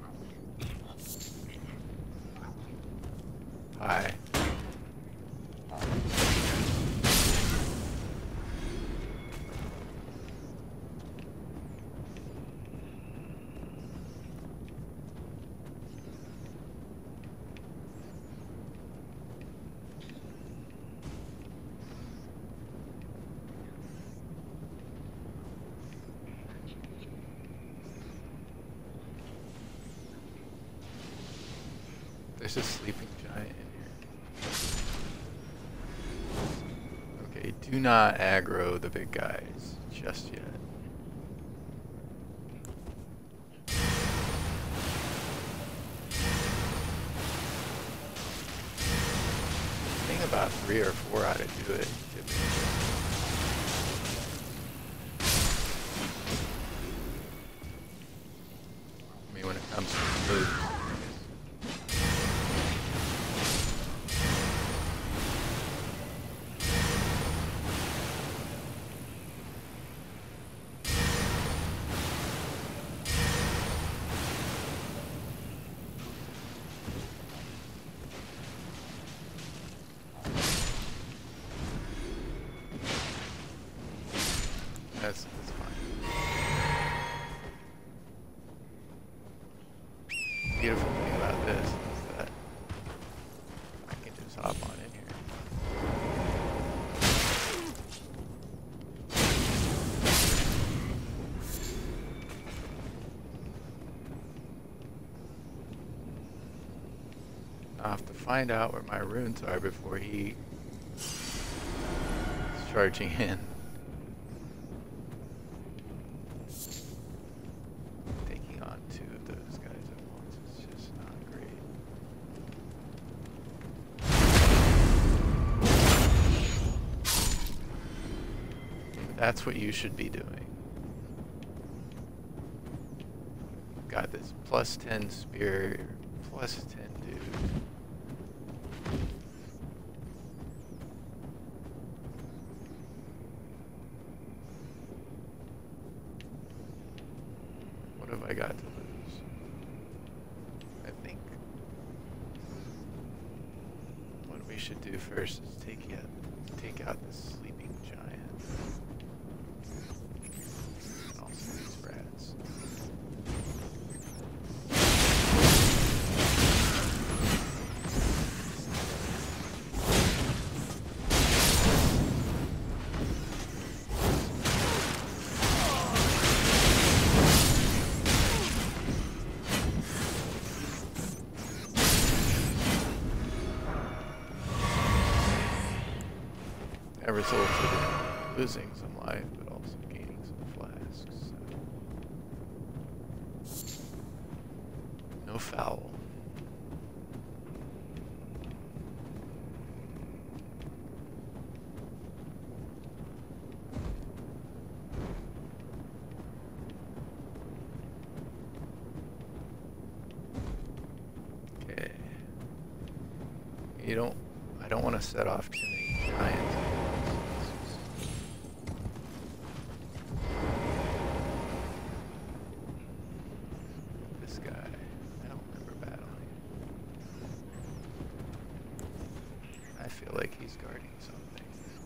Hi. There's a sleeping giant in here. Okay, do not aggro the big guys just yet. I think about three or four ought to do it. I mean, when it comes to food. about this is that I can just hop on in here. I'll have to find out where my runes are before he is charging in. Taking on two of those guys at once is just not great. That's what you should be doing. Got this plus ten spear, plus ten dude. What have I got to lose? I think what we should do first is take out, take out this sleeping giant. And also these rats. That resulted in losing some life, but also gaining some flasks. So. No foul. Okay. You don't. I don't want to set off too many giants. I feel like he's guarding something.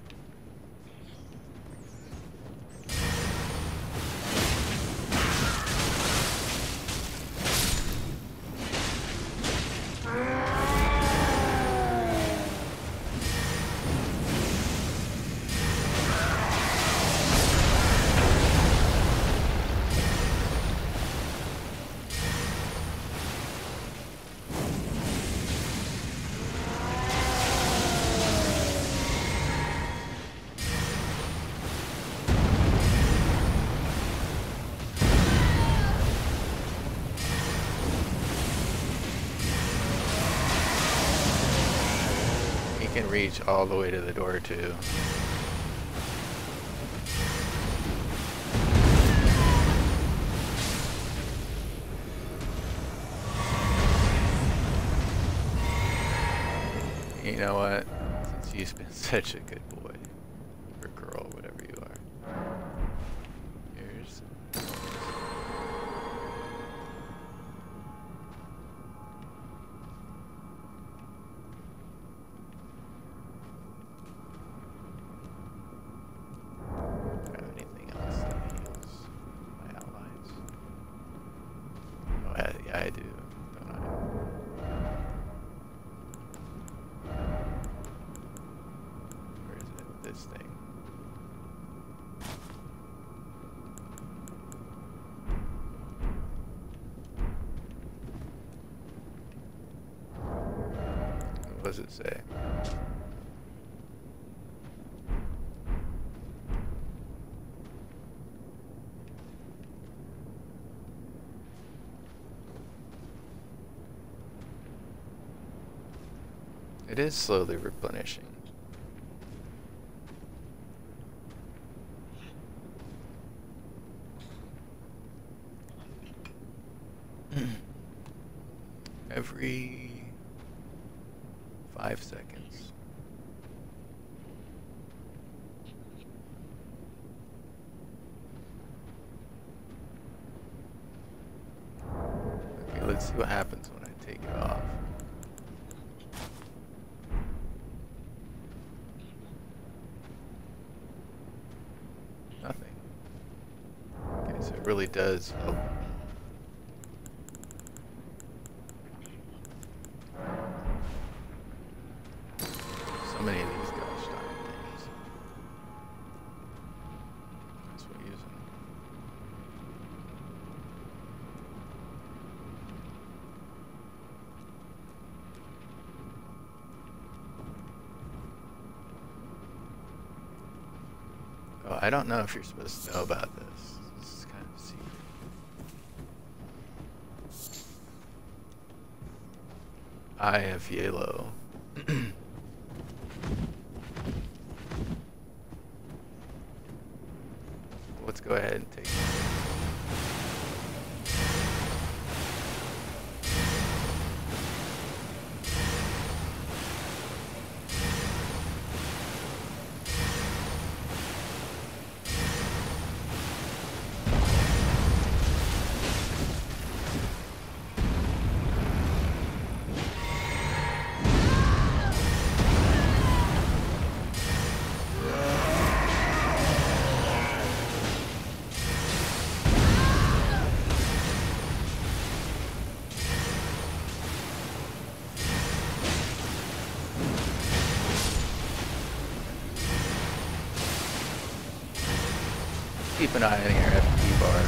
Can reach all the way to the door too. You know what? Since you've been such a good boy, or girl, whatever you are, here's. I do, don't I? Where is it? This thing. What does it say? It is slowly replenishing. Every five seconds. Okay, let's see what happens when I take it off. Nothing. Okay, so it really does help. So many of these gosh darn things. That's what we're using. Oh, I don't know if you're supposed to know about this. This is kind of a secret. Eye of Yellow. Let's go ahead and take it. Keep an eye on your F P bar.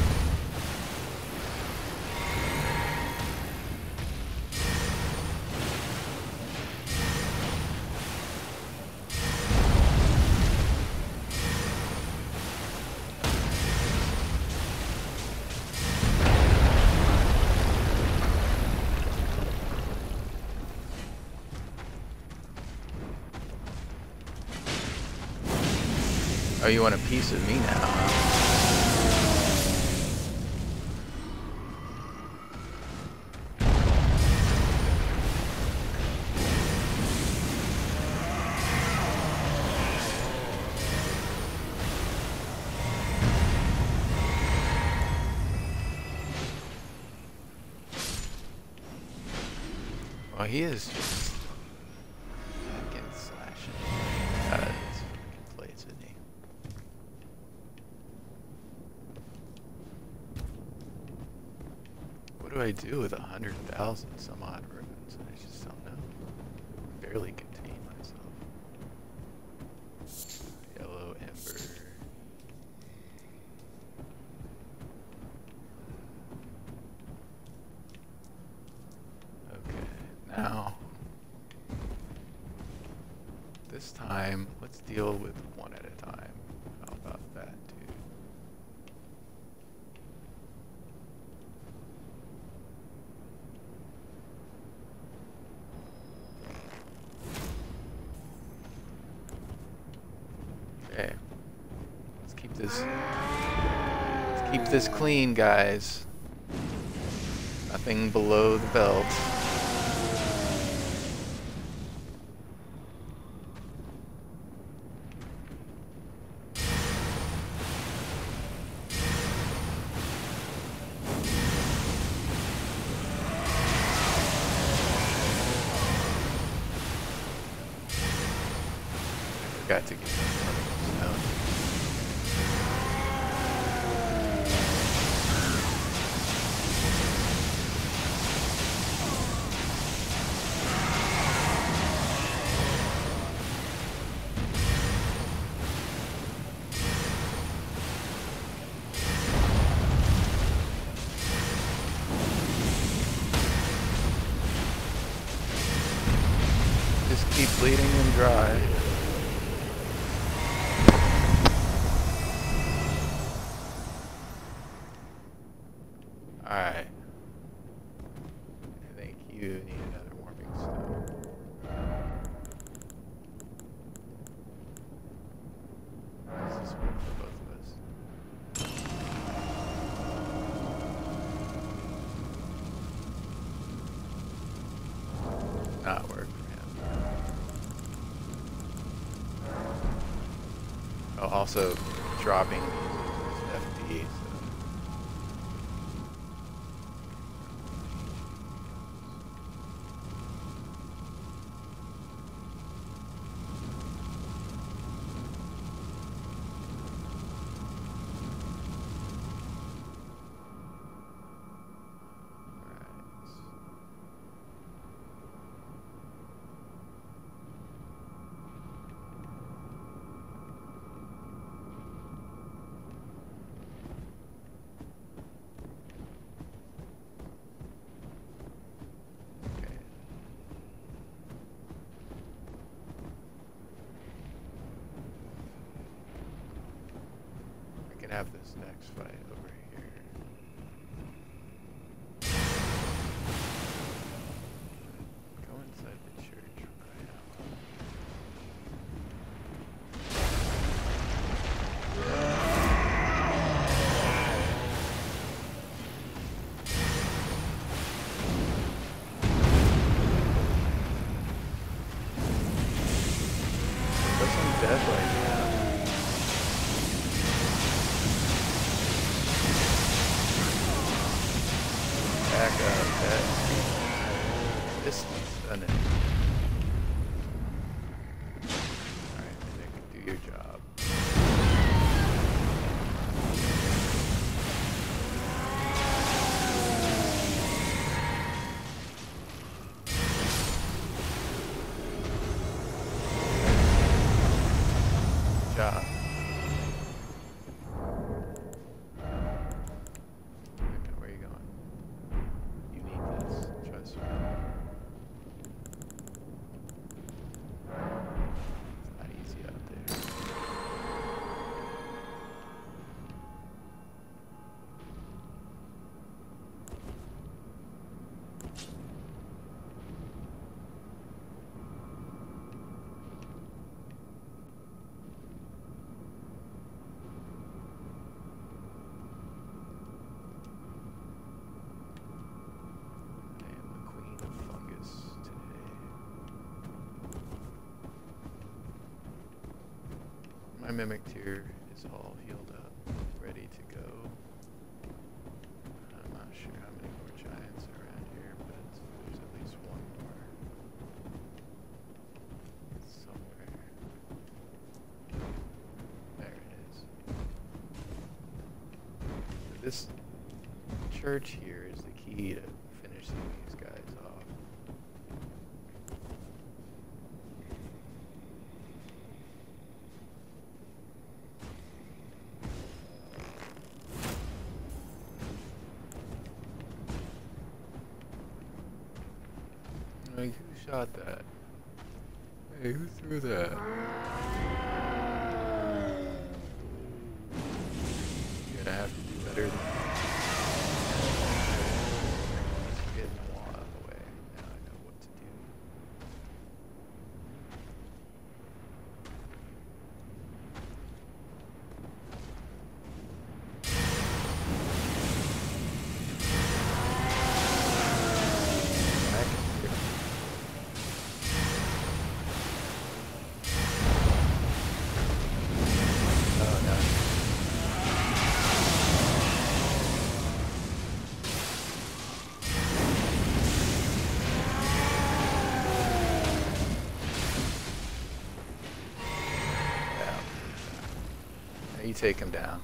Oh, you want a piece of me now, huh? Well, he is just fucking slashing out of his fucking plates, isn't he? What do I do with a hundred thousand some odd runes? I just don't know. Barely contain myself. Yellow Ember. Now, this time, let's deal with one at a time. How about that, dude? Okay. Let's keep this, let's keep this clean, guys. Nothing below the belt. Got to get no. Just keep bleeding and dry. Alright. I think you need another warming stone. This is work for both of us. Not work for him. Oh, also dropping these F P, so. have this next fight over here. Go inside the church right now. That's undead right now. Back up, back. Distance, done it. Alright, Nick, do your job. Good job. Okay, where are you going? You need this, trust me. It's not easy out there. I am the queen of fungus today. My mimic tier is all healed up, ready to go. I'm not sure how many more giants are around here, but there's at least one more. Somewhere. There it is. This church here is the key to finishing these guys off. Like, who shot that? Hey, who threw that? You're gonna have to do better than that. Get the wall out of the way. Now I know what to do. Back here. Oh no. Yeah. Now you take him down.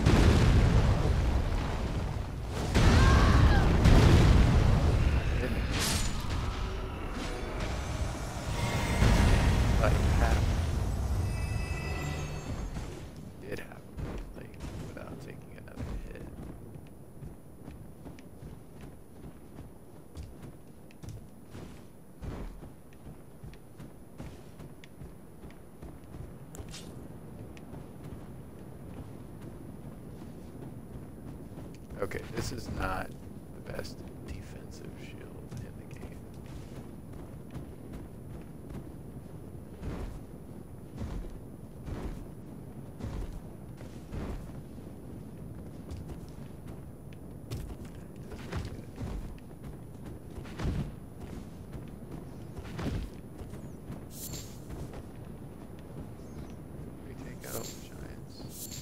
Didn't he? Like half. Did happen, like without taking another hit. Okay, this is not the best defensive shield in the game. We take out giants.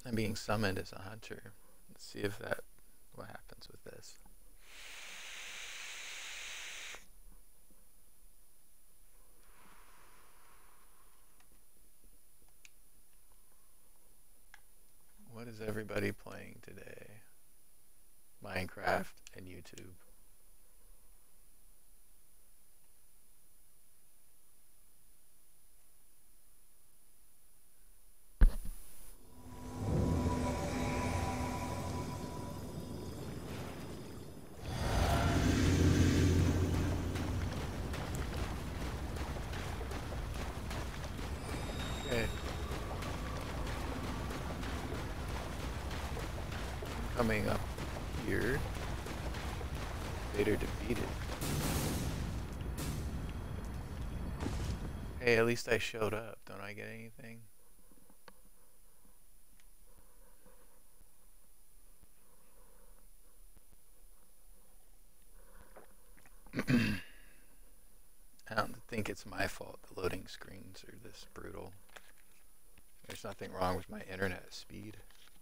I'm being summoned as a hunter. Let's see if that what happens with this. What is everybody playing today? Minecraft and YouTube. Okay. Coming up here. Vader defeated. Hey, at least I showed up. Don't I get anything? I don't think it's my fault the loading screens are this brutal. There's nothing wrong with my internet speed.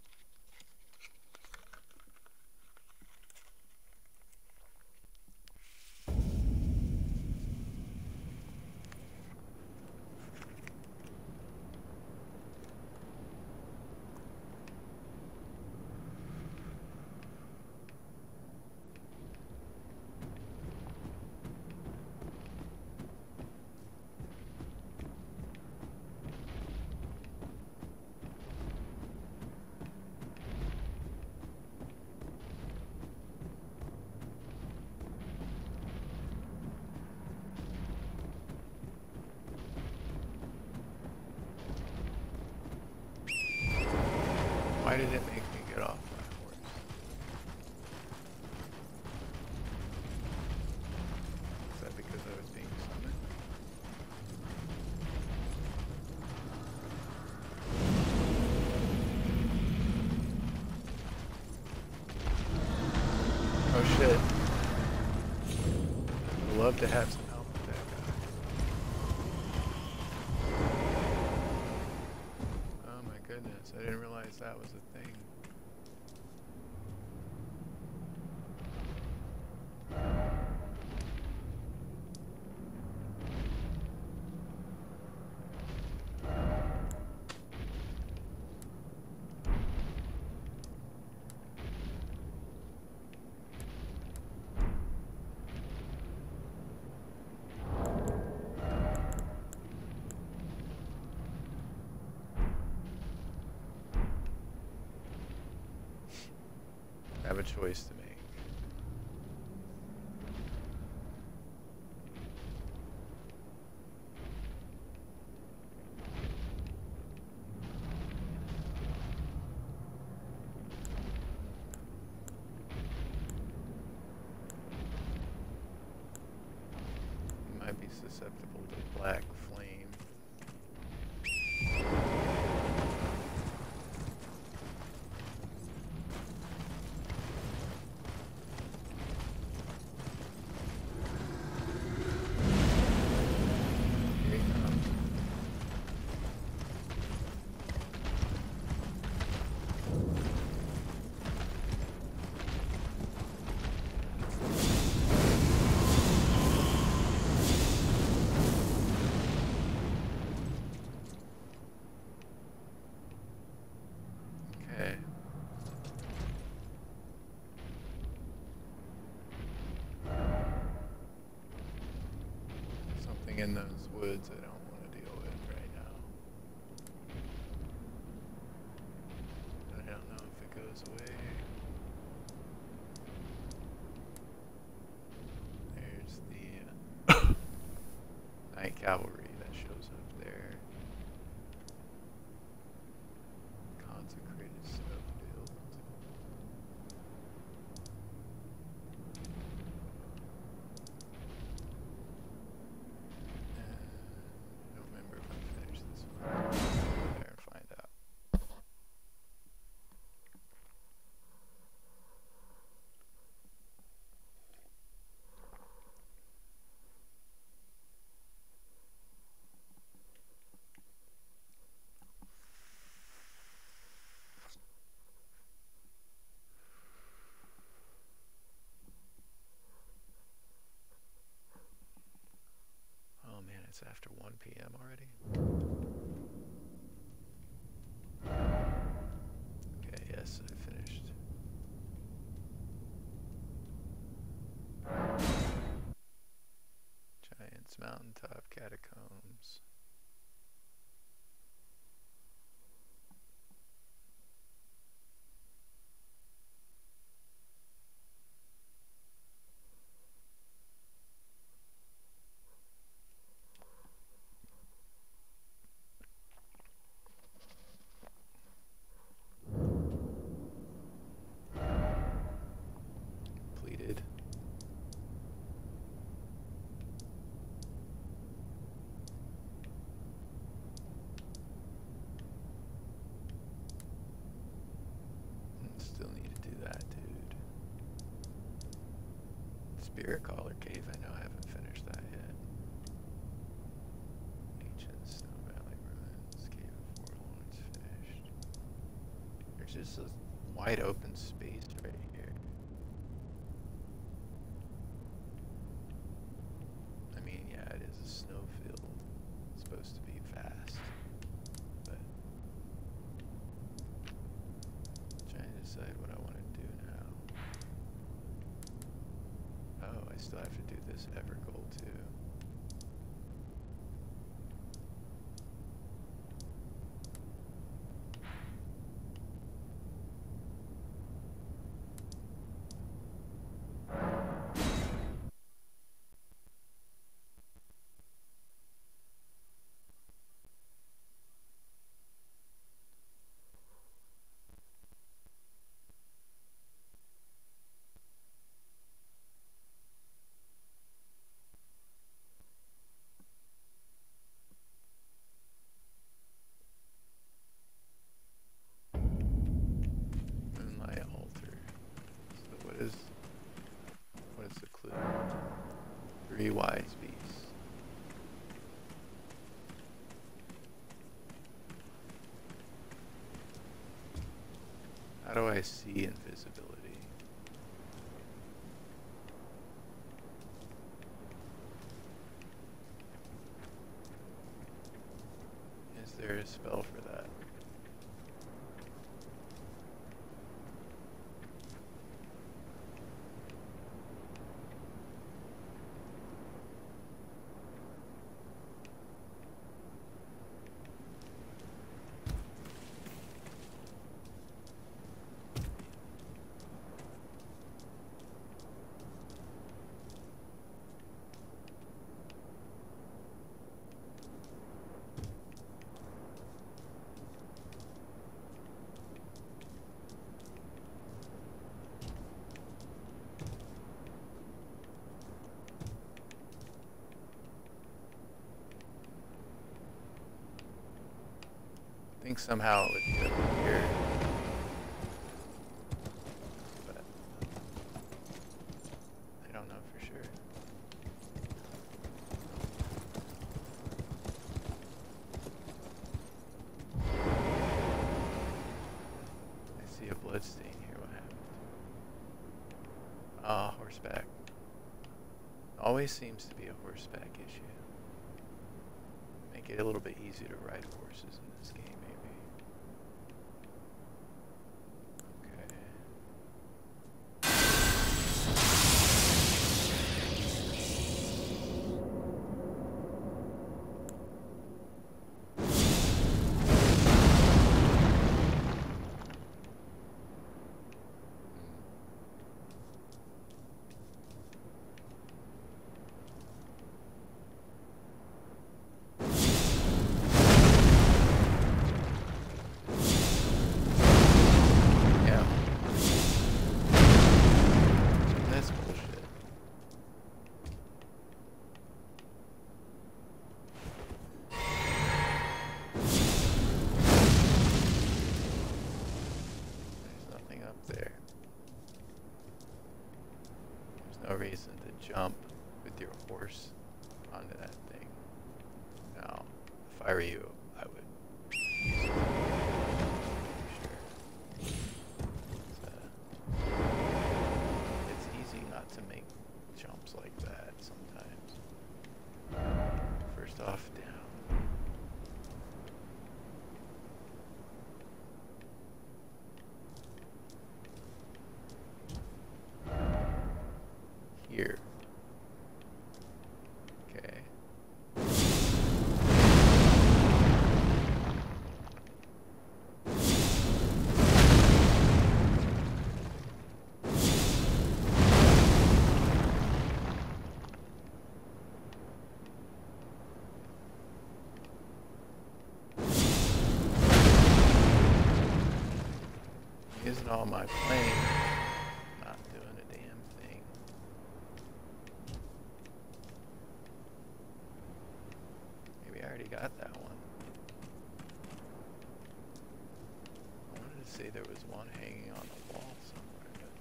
Why did it make me get off my horse? Is that because I was being summoned? Oh shit. I'd love to have some help with that guy. Oh my goodness, I didn't realize that was a thing. I have a choice to make. Might be susceptible to black flame. Okay. Something in those woods I don't want to deal with right now. I don't know if it goes away. There's the uh, night cavalry that shows up there. Consecrated snow build. I don't remember if I finished this one. I'll go there and find out. after one P M already? Okay, yes, I finished. Giants Mountaintop Catacombs. Completed. Still need to do that, dude. Spirit Caller Cave, I know I haven't finished that yet. Ancient Snow Valley Ruins, Cave of Forlorns finished. There's just a wide open space right here. I mean, yeah, it is a snowfield. It's supposed to be fast, but trying to decide what I want to do now. Oh, I still have to do this Evergold too. Moonlight Altar. So what is what is the clue? Three wise beasts. How do I see invisibility? Is there a spell for that? I think somehow it would be up here. But I don't know for sure. I see a bloodstain here. What happened? Ah, horseback. Always seems to be a horseback issue. Make it a little bit easier to ride horses in this game, maybe. Okay. No reason to jump with your horse onto that thing. Now, if I were you, I would use it. Sure. It's, uh, it's easy not to make jumps like that sometimes. First off, all my playing, not doing a damn thing. Maybe I already got that one. I wanted to say there was one hanging on the wall somewhere, but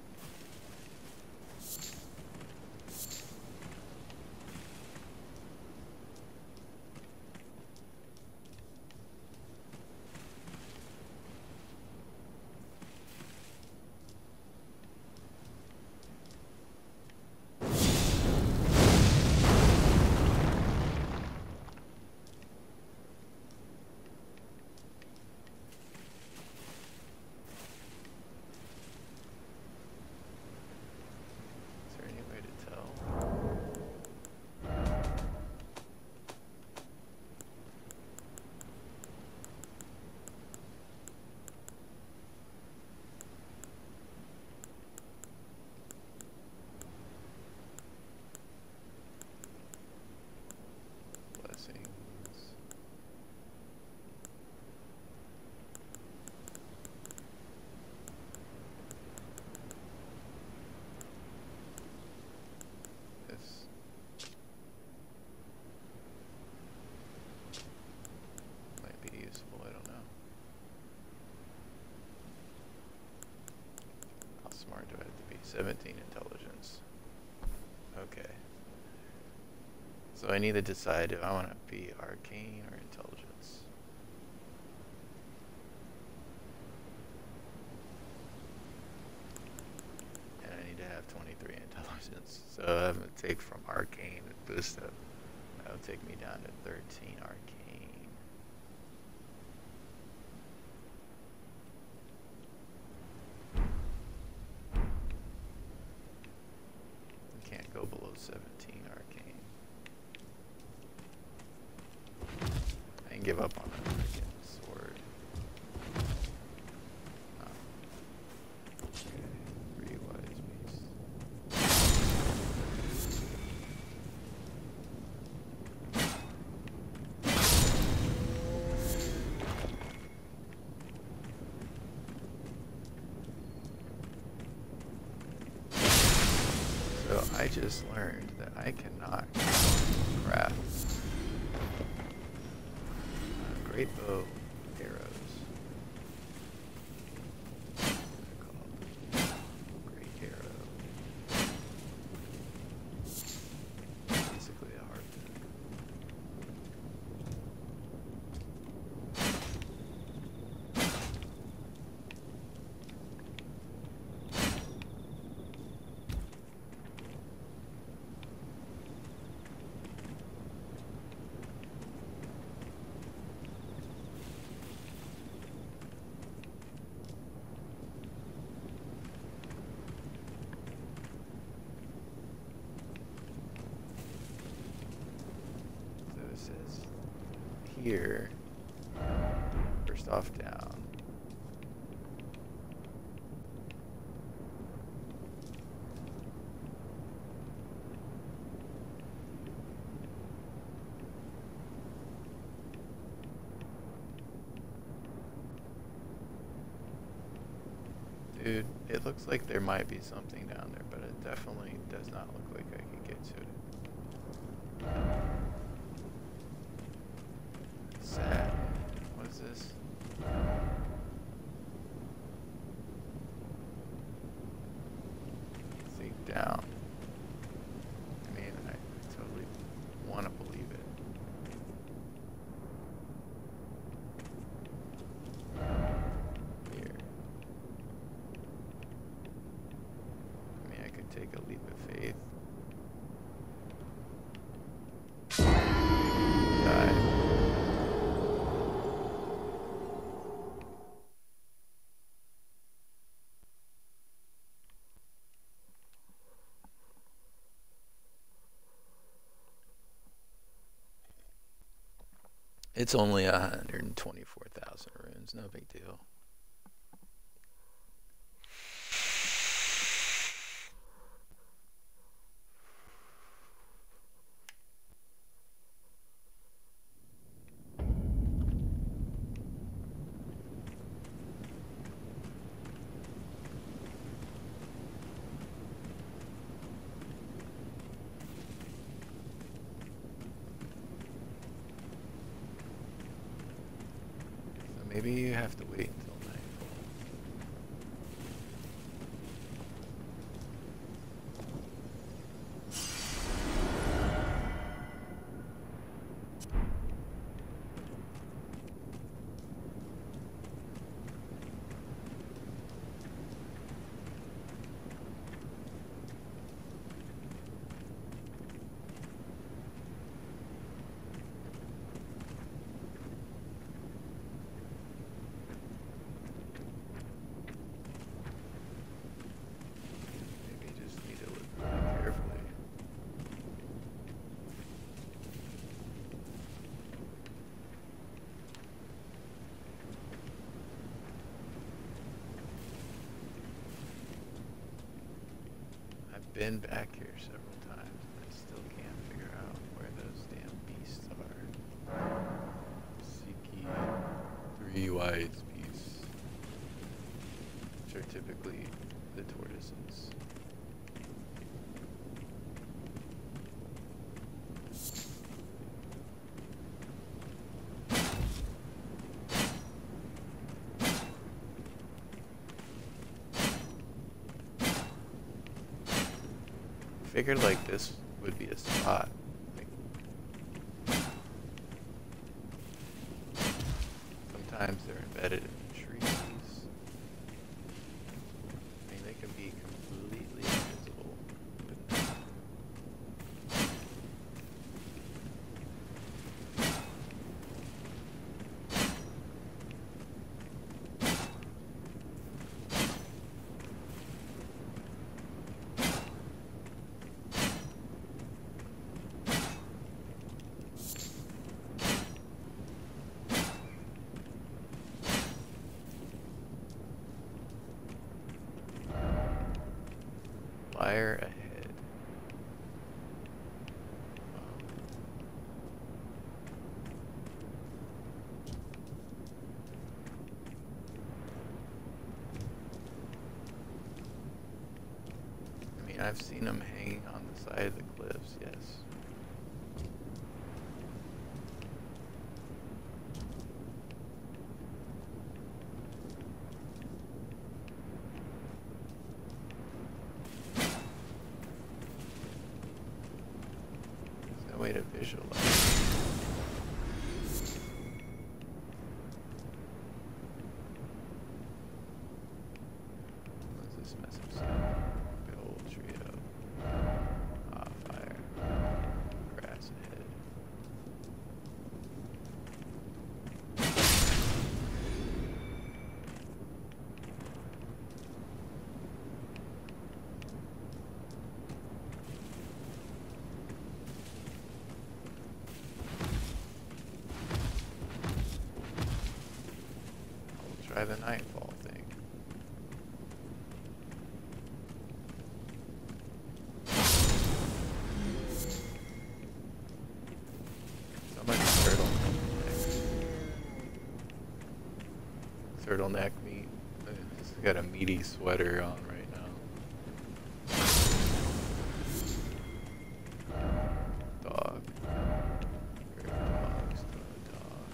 is there any way to tell? Blessings. This might be useful, I don't know. How smart do I have to be? seventeen intelligence. Okay. So I need to decide if I want to be arcane or intelligence. And I need to have twenty-three intelligence. So I'm going to take from arcane and boost up. That'll take me down to thirteen arcane. You can't go below seventeen arcane. I can give up on that freaking sword. Oh. Three wise beasts. So I just learned that I cannot craft a great bow arrows. They're called great arrow. Basically a harpoon. So it says here, first off down. Dude, it looks like there might be something down there, but it definitely does not look like I can get to it. Sad. What is this? Seek down. I mean, I totally want to believe it. Here. I mean, I could take a leap of faith. Die. It's only one hundred twenty-four thousand runes, no big deal. maybe you have to wait until nightfall. Been back here several times, and I still can't figure out where those damn beasts are. Siki, three wide beasts, which are typically the tortoises. Figured like this would be a spot. Like, sometimes they're embedded in trees. I mean, they can be completely invisible. Fire ahead. I mean, I've seen them hanging on the side of the cliffs, yes. Way to visualize. What's this message say? Behold trio. Ah, fire. Grass ahead. Try the nightfall thing. Somebody's turtleneck. Turtleneck meat. He's got a meaty sweater on right now. Dog. Dogs to a dog.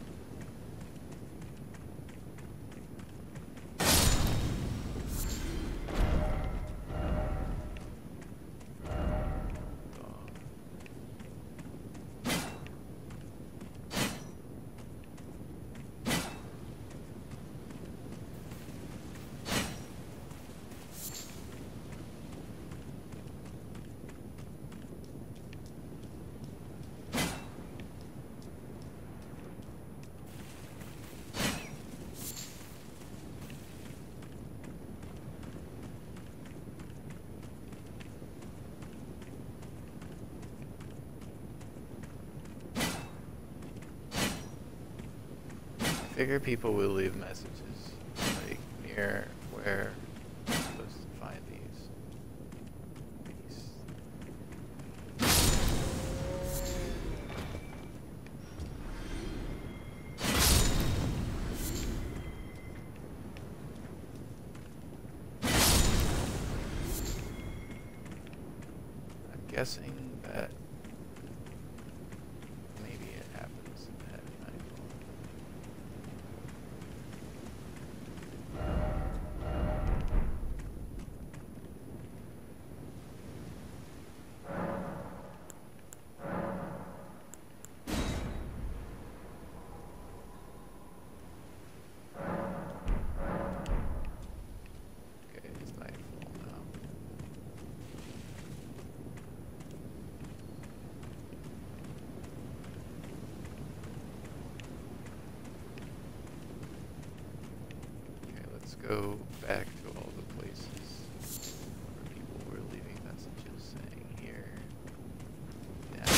I figure people will leave messages like near where I'm supposed to find these. I'm guessing that maybe it happens at nightfall. go back to all the places where people were leaving messages saying here. Now.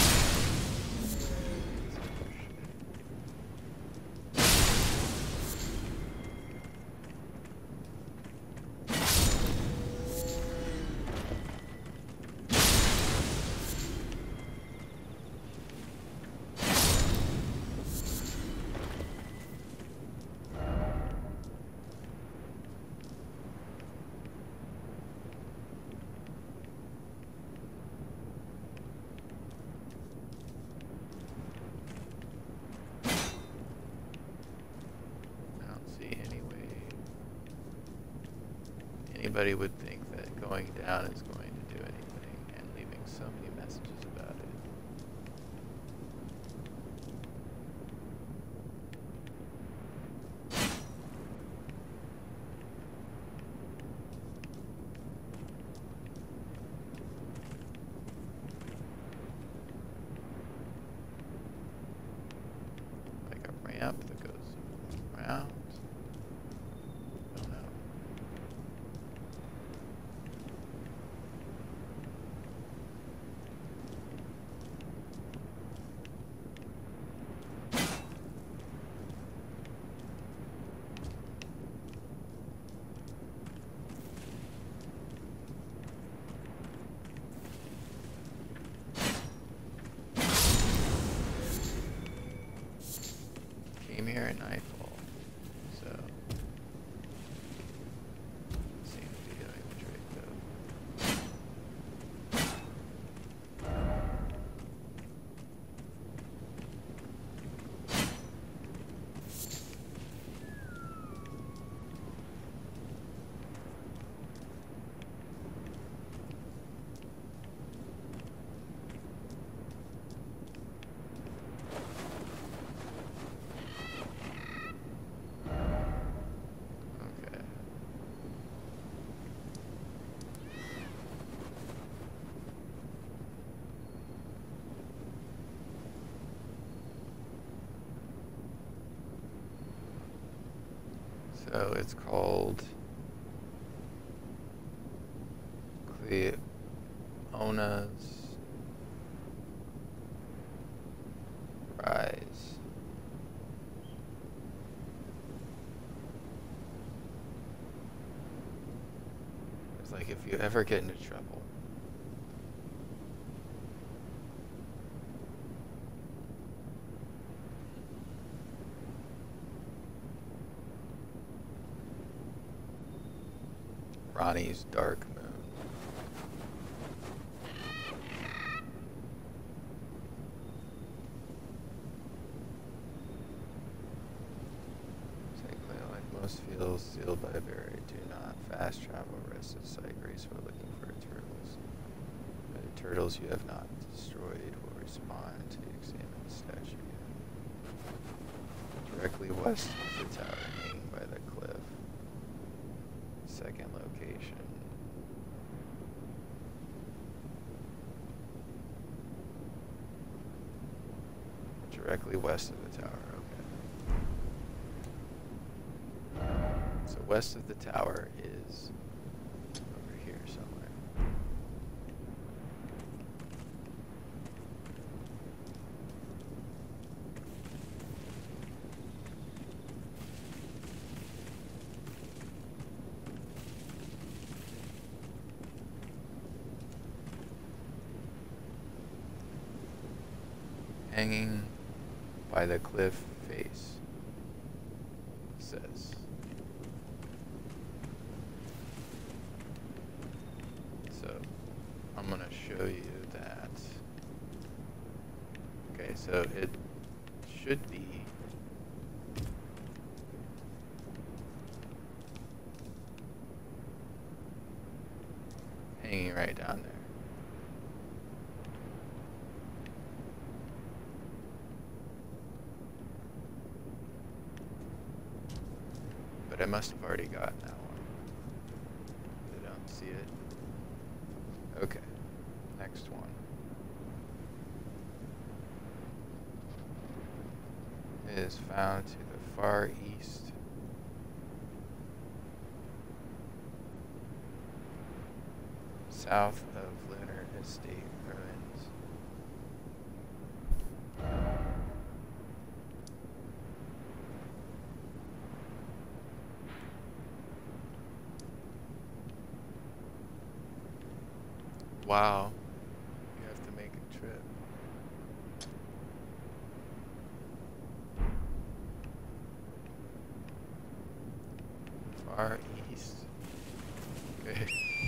Anybody would think that going down is going to do anything, and leaving so many messages about it. Like a ramp that goes around. Came here at nightfall, so seem to be doing the trick though. So it's called Cleona's Rise. It's like if you ever get into trouble, Ronnie's Dark Moon. Technically, like most fields sealed by a barrier, do not fast travel rest at site graceful looking for turtles. The turtles you have not destroyed will respond to examine the statue. Directly west of the tower, hanging by the cliff. Second location. Directly west of the tower, okay. So west of the tower is over here somewhere. Hanging by the cliff face, says. So, I'm going to show you that. Okay, so it should be hanging right down there. I must have already gotten that one. I don't see it. Okay, next one. It is found to the far east south of Lunar Estate ruins. Wow. You have to make a trip. Far east. Okay.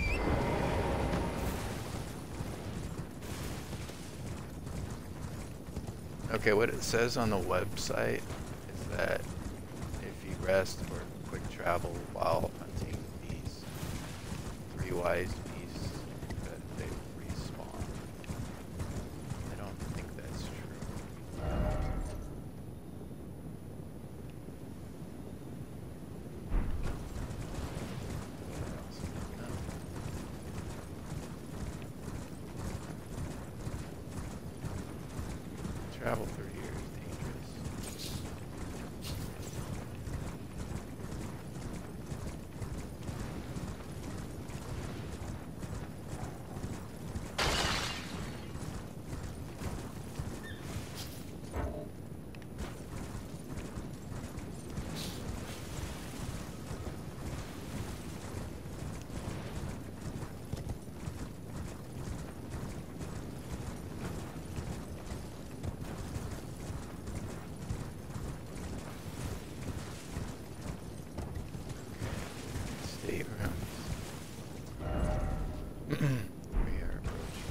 Okay, what it says on the website is that if you rest or quick travel while hunting these three wise beasts, that they respawn. I don't think that's true. What else? No. Travel through here is dangerous. State rooms. We are approaching.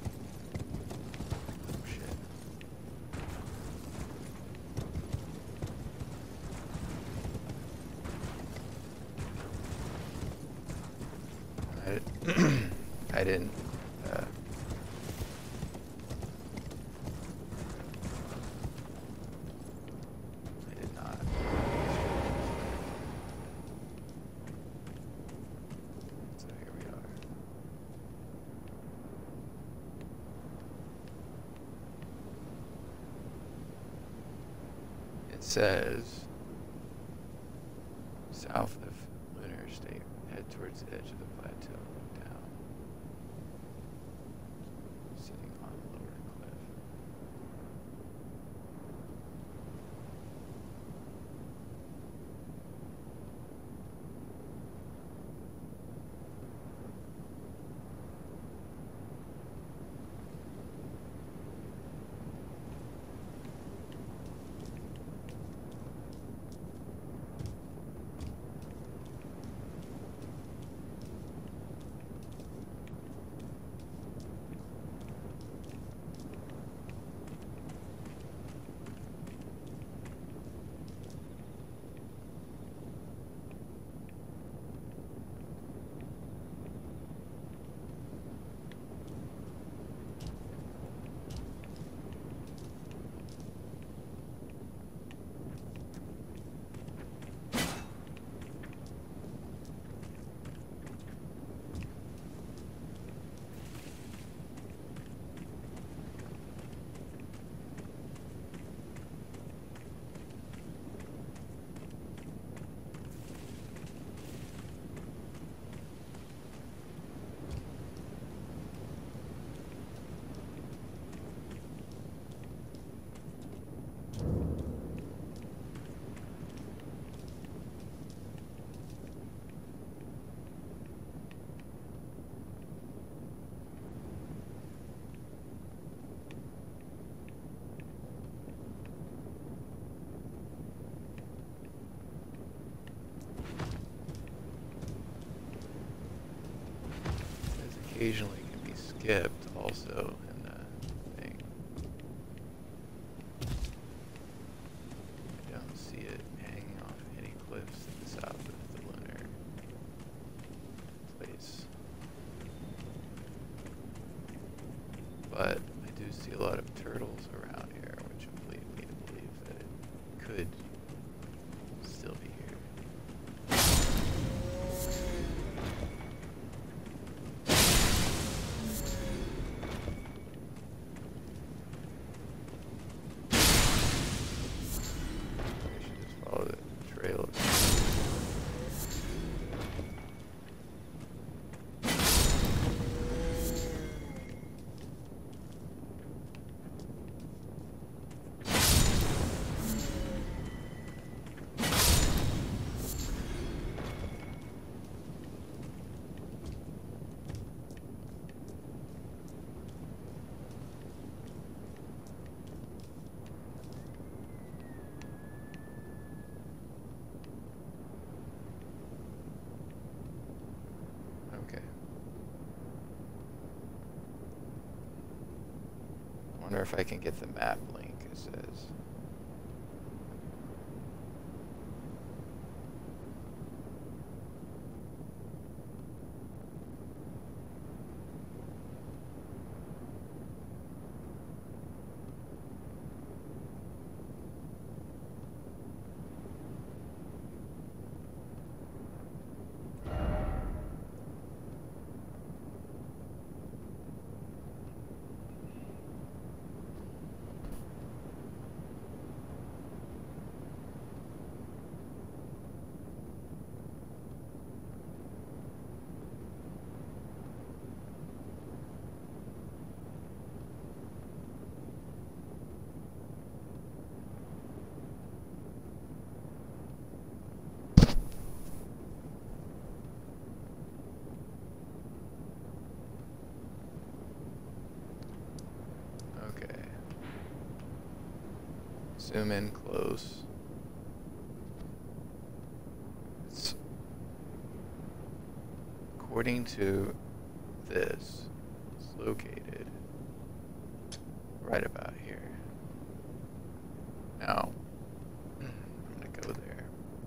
Oh shit. I, I didn't. Uh, I did not. So here we are. It says south of Lunar Estate, head towards the edge of the plateau, look down, sitting on a lower cliff. Occasionally can be skipped also in the thing. I don't see it hanging off any cliffs to the south of the lunar place. But I do see a lot of turtles around here, which would lead me to believe that it could still be here. wonder if I can get the map link, it says. Okay. Zoom in close. It's, according to this, it's located right about here. Now, I'm gonna go there.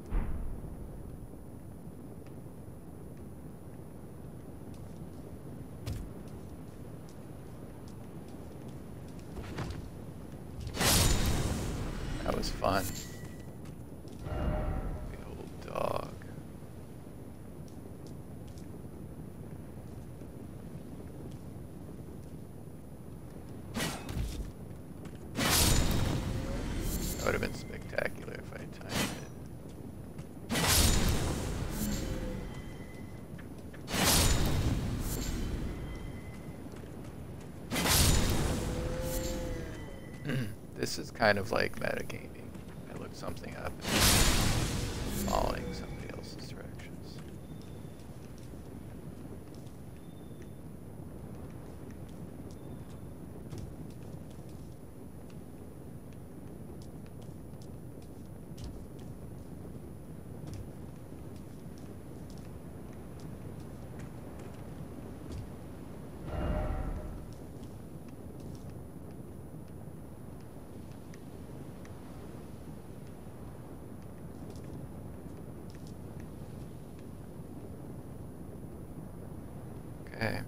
That was fun. The old dog. That would have been spectacular if I timed it. This is kind of like metagaming. I look something up and following somebody else's directions. Okay.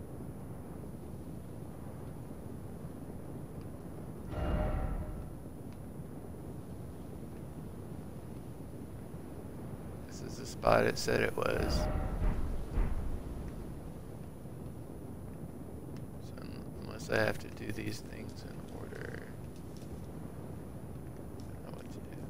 This is the spot it said it was. So unless I have to do these things in order, I don't know what to do.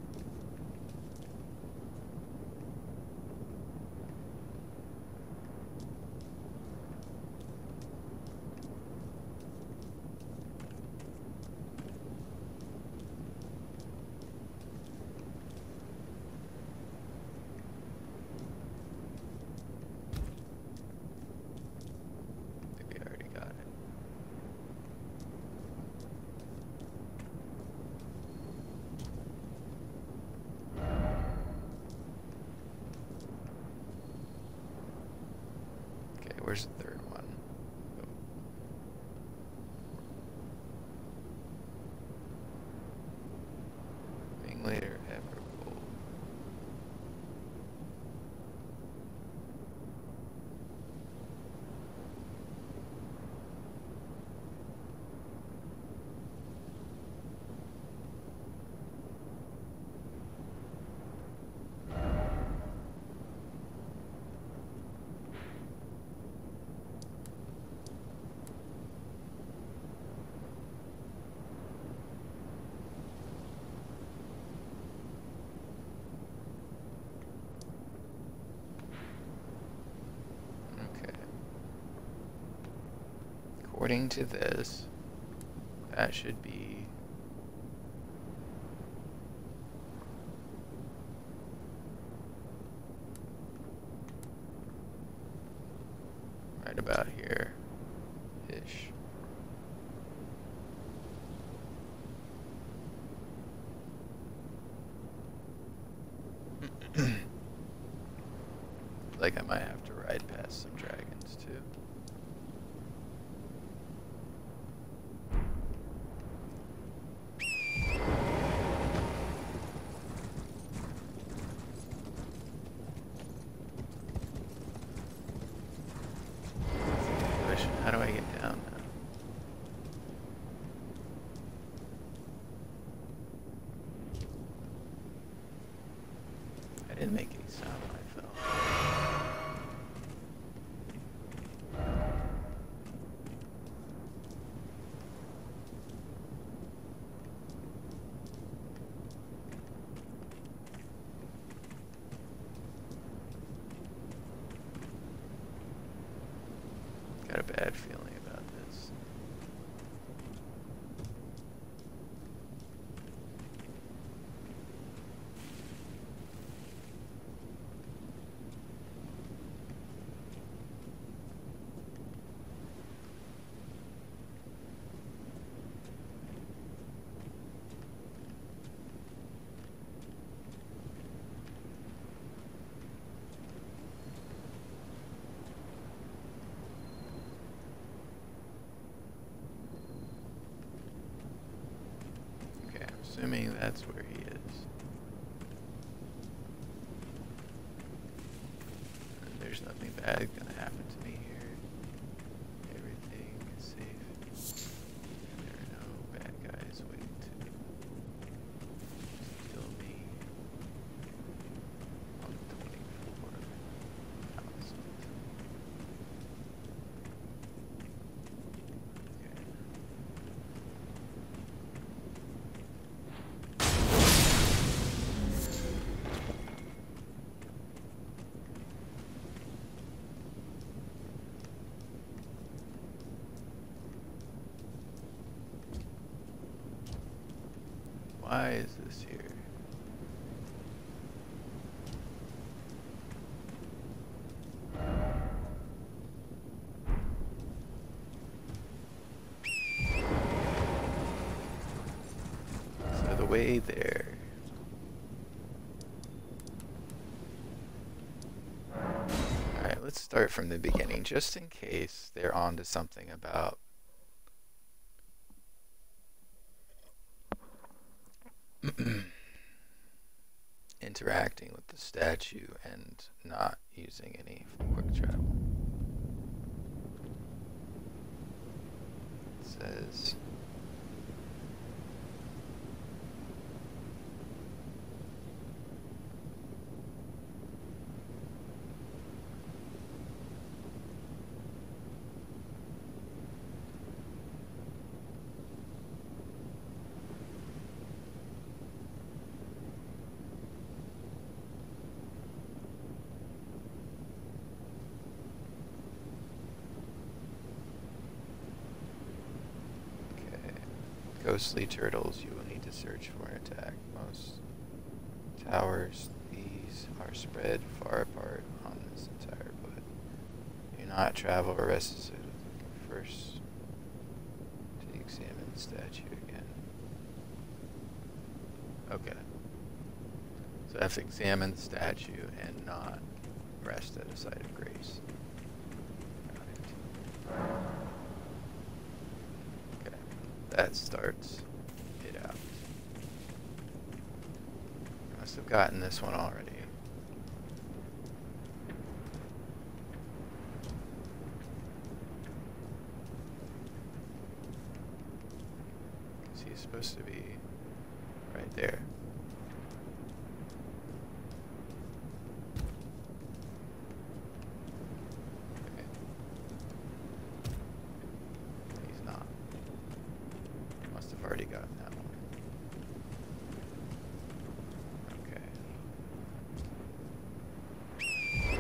Where's the third one? Oh. Ringleader Evergold. According to this, that should be right about here ish. Like I might have to ride past some dragons too. didn't make any sound when I fell. Got a bad feeling about this. Assuming that's where he is. And there's nothing bad gonna happen to me here. Everything is safe. And there are no bad guys waiting to kill me on the twenty-four thousand. Why is this here? So the way there. Alright, let's start from the beginning, just in case they're onto something about interacting with the statue and not using any quick travel. It says ghostly turtles you will need to search for and attack. Most towers, these are spread far apart on this entire foot. Do not travel or rest aside. First, to examine the statue again. Okay. So I have to examine the statue and not rest at a site of grace. That starts it out. I must have gotten this one already. Because he's supposed to be right there. Already gotten that one. Okay.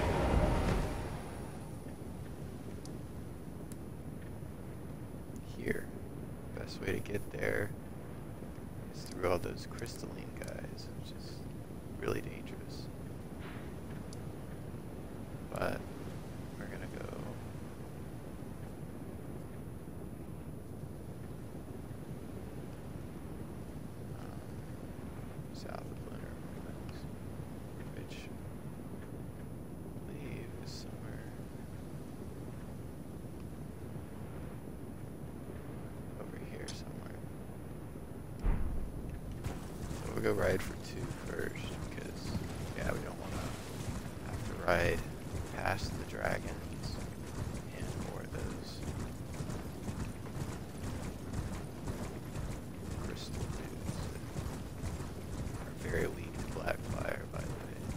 Here. Best way to get there is through all those crystalline guys, which is really dangerous. But we're gonna go south of Lunar Orleans, which I believe is somewhere over here somewhere. So we'll go ride for two first, because yeah, we don't want to have to ride past the dragons and or those crystal dudes that are very weak to black fire, by the way.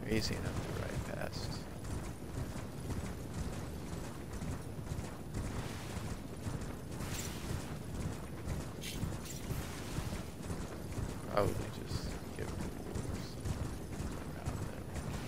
Easy enough to ride past. Probably just give them dwarves around them.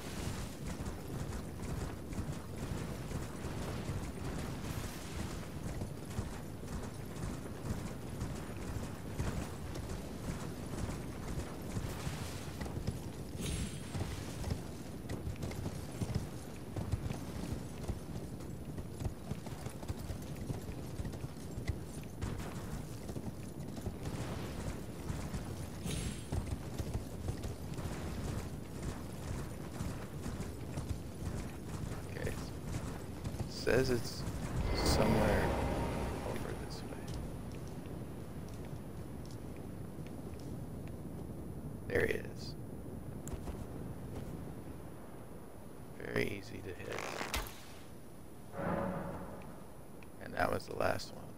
Says it's somewhere over this way. There he is. Very easy to hit. And that was the last one.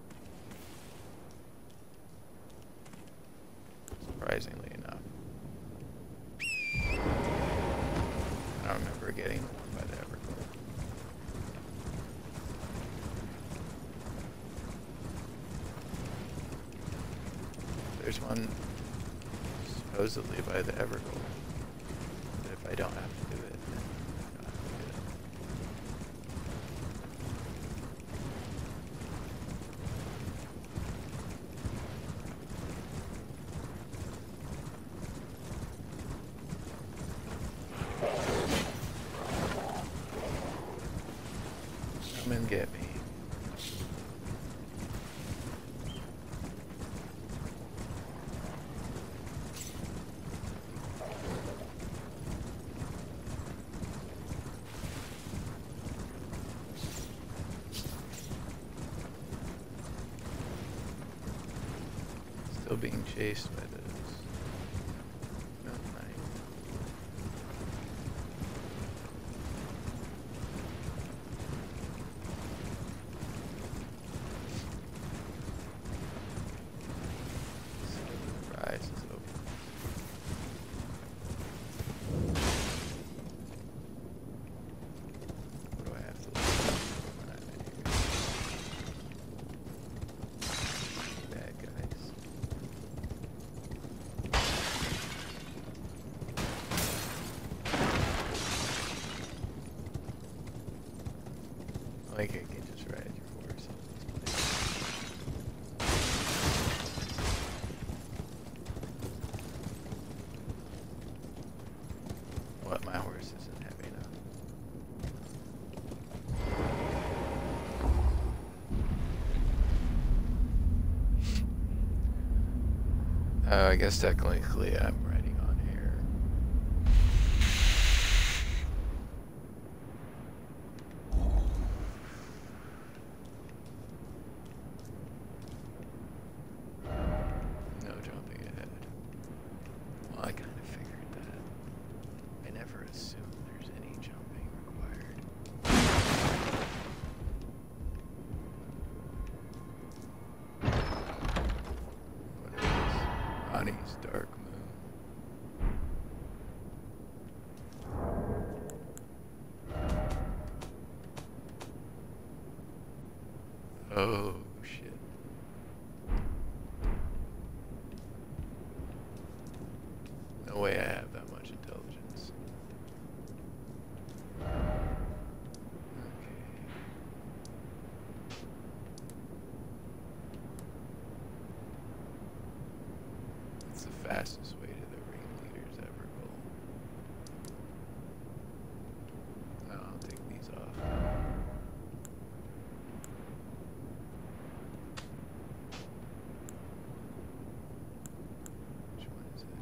Surprisingly enough. I don't remember getting one by the Evergold. There's one supposedly by the Evergold, but if I don't have to do it, then I don't have to do it. Come and get me. Still being chased by those Moon Knight. So the rise is over. What do I have to look at when I'm in here? Bad guys. Like I can just ride your horse on this place. What, my horse isn't heavy enough? Oh, I guess technically I'm riding on air. No jumping ahead. Well, I kind of figured that. I never assume there's any jumping required. What is this? Ronnie's Dark Moon. Oh, shit. No way I have that much intelligence. Okay. It's the fastest way to the ringleader's Evergold. No, I'll take these off. Which one is it?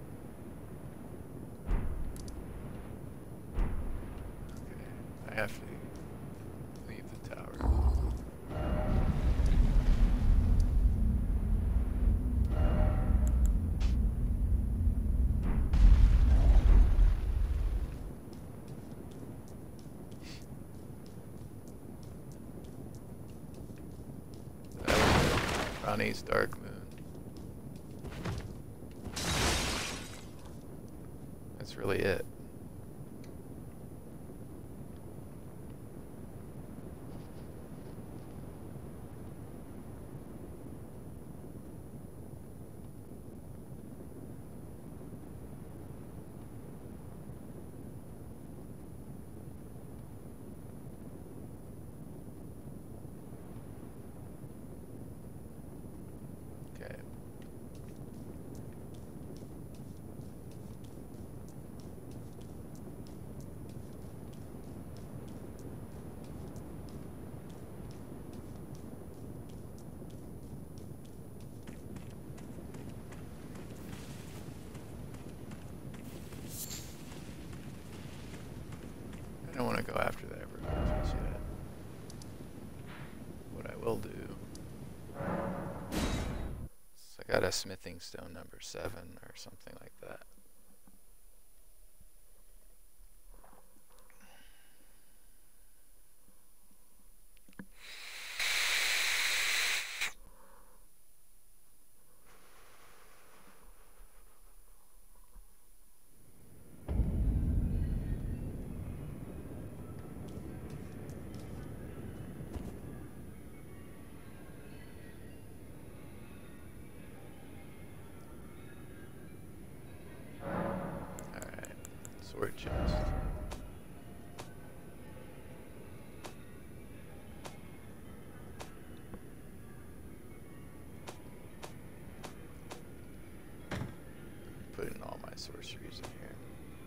Okay, I have to leave the tower. Ronnie's Dark Moon. That's really it. want to go after the Everglades just yet. What I will do is I got a smithing stone number seven or something like that. Sword chest. Putting all my sorceries in here.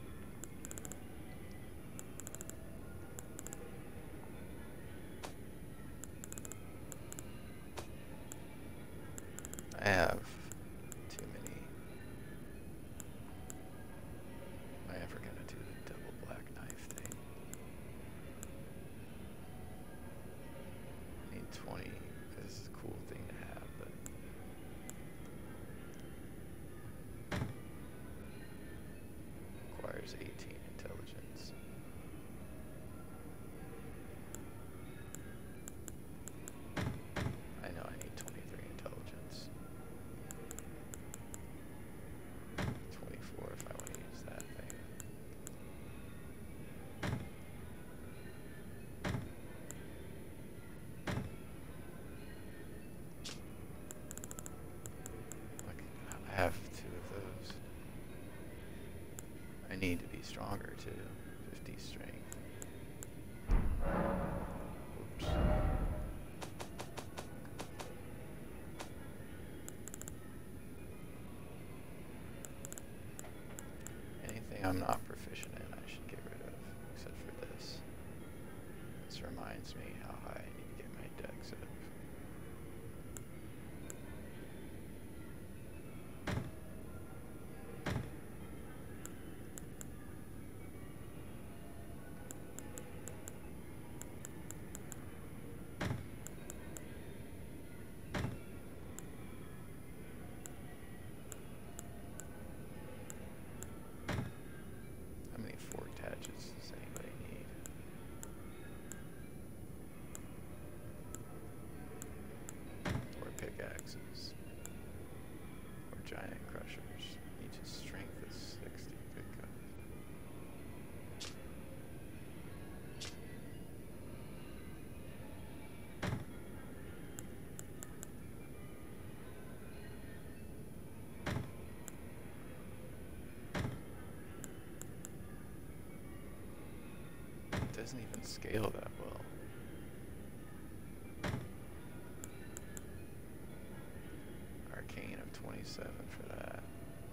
I have too many. Am I ever gonna do the double black knife thing? I need twenty. This is a cool thing to have, but requires eighteen intelligence. I know I need twenty-three intelligence. twenty-four if I want to use that thing. Look, I have two of those. I need to be stronger too. fifty strength. Oops. Anything I'm not proficient in, I should get rid of, except for this. This reminds me how high I need to get my dex up. How many fork attachments does anybody need? Or pickaxes? Or giant crushers? Each strength is sixty. Good God. It doesn't even scale that well. Arcane of twenty-seven for that.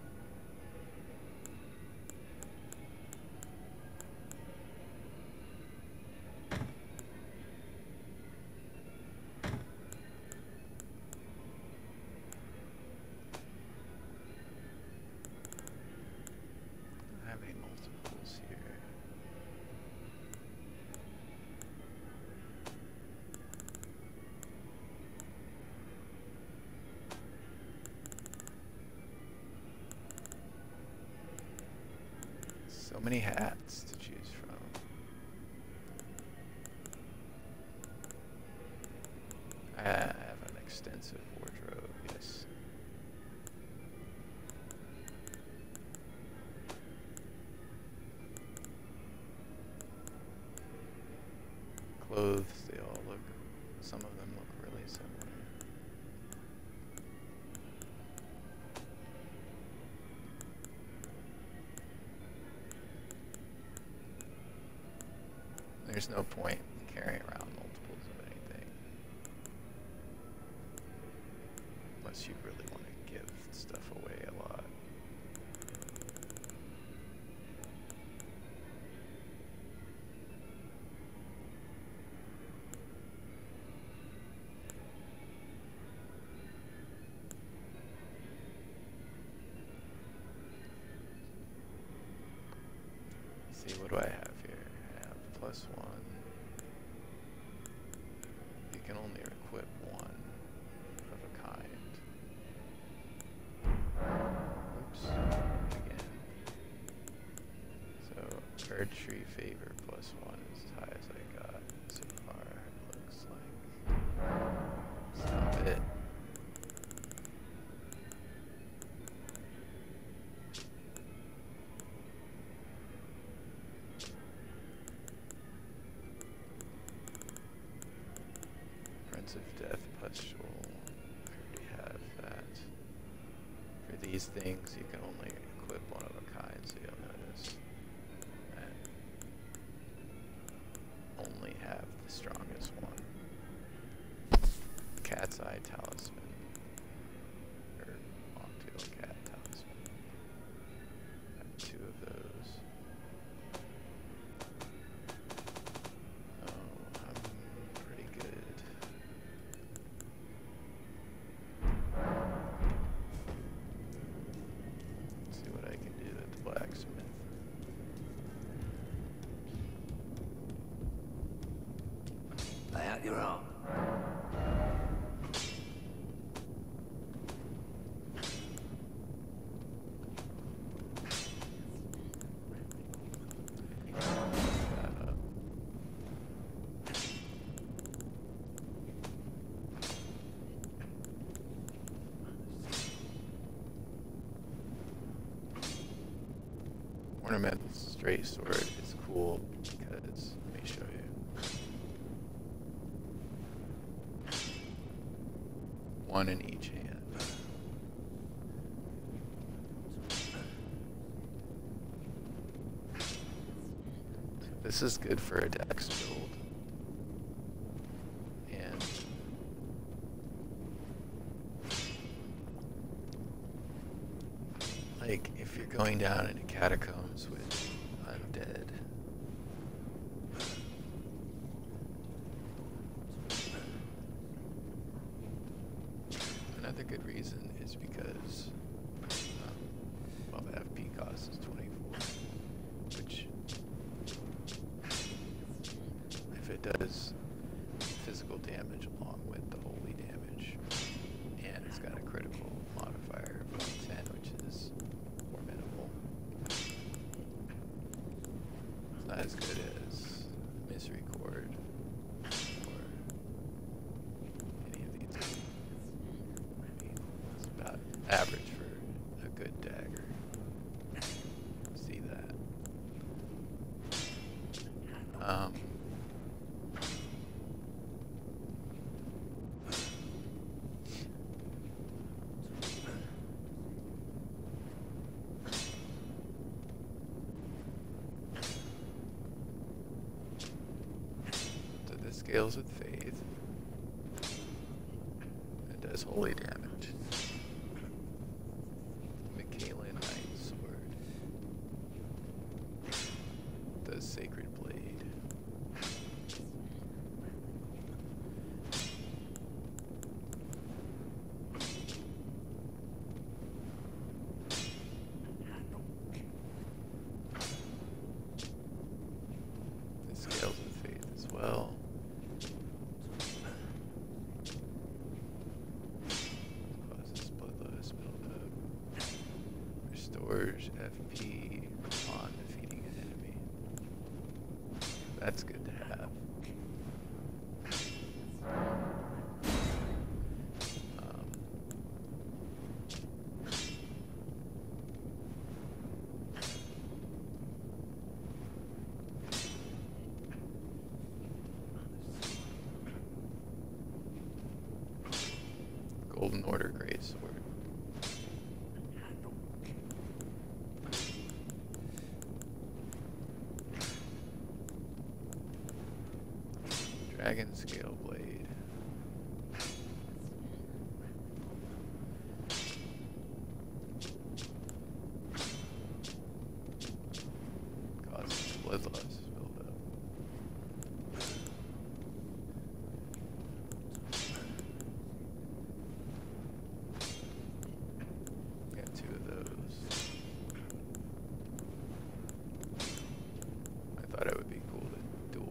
I don't have any multiples here. So many hats to choose from. I have an extensive wardrobe, yes. Clothes, they all look, some of them look really similar. There's no point in carrying around multiples of anything. Unless you really want to give stuff away a lot. See, what do I have here? I have plus one. You can only equip one of a kind. Oops. Again. So, Bird Tree Favor plus one is as high as I got so far, it looks like. Stop it. Prince of Death Pustule. I already have that. For these things, you can only equip one of a kind, so you'll notice that only have the strongest one. Cat's Eye Talisman. Or Mocktail Cat Talisman. I have two of those. Oh, I'm pretty good. Let's see what I can do at the blacksmith. Lay out your arm. That up. Ornamental straight sword is cool because, let me show you. One in each hand. This is good for a dex build. And like if you're going down into catacombs with undead, another good reason is because um, well, the F P cost is twenty-four, which if it does physical damage along with the holy damage, and it's got a critical modifier of ten, which is formidable. It's not as good as Misery Chord or any of these. I mean, it's about average for a good dagger. See that? Um, so this scales with faith. It does holy damage. Michaela Knight Sword does Sacred Blade. It scales with faith as well. Causes bloodlust buildup. Restores F P upon defeating an enemy. That's good to have. Um, Golden Order Greatsword. Dragon Scale Blade. Causes bloodlust buildup. Got two of those. I thought it would be cool to dual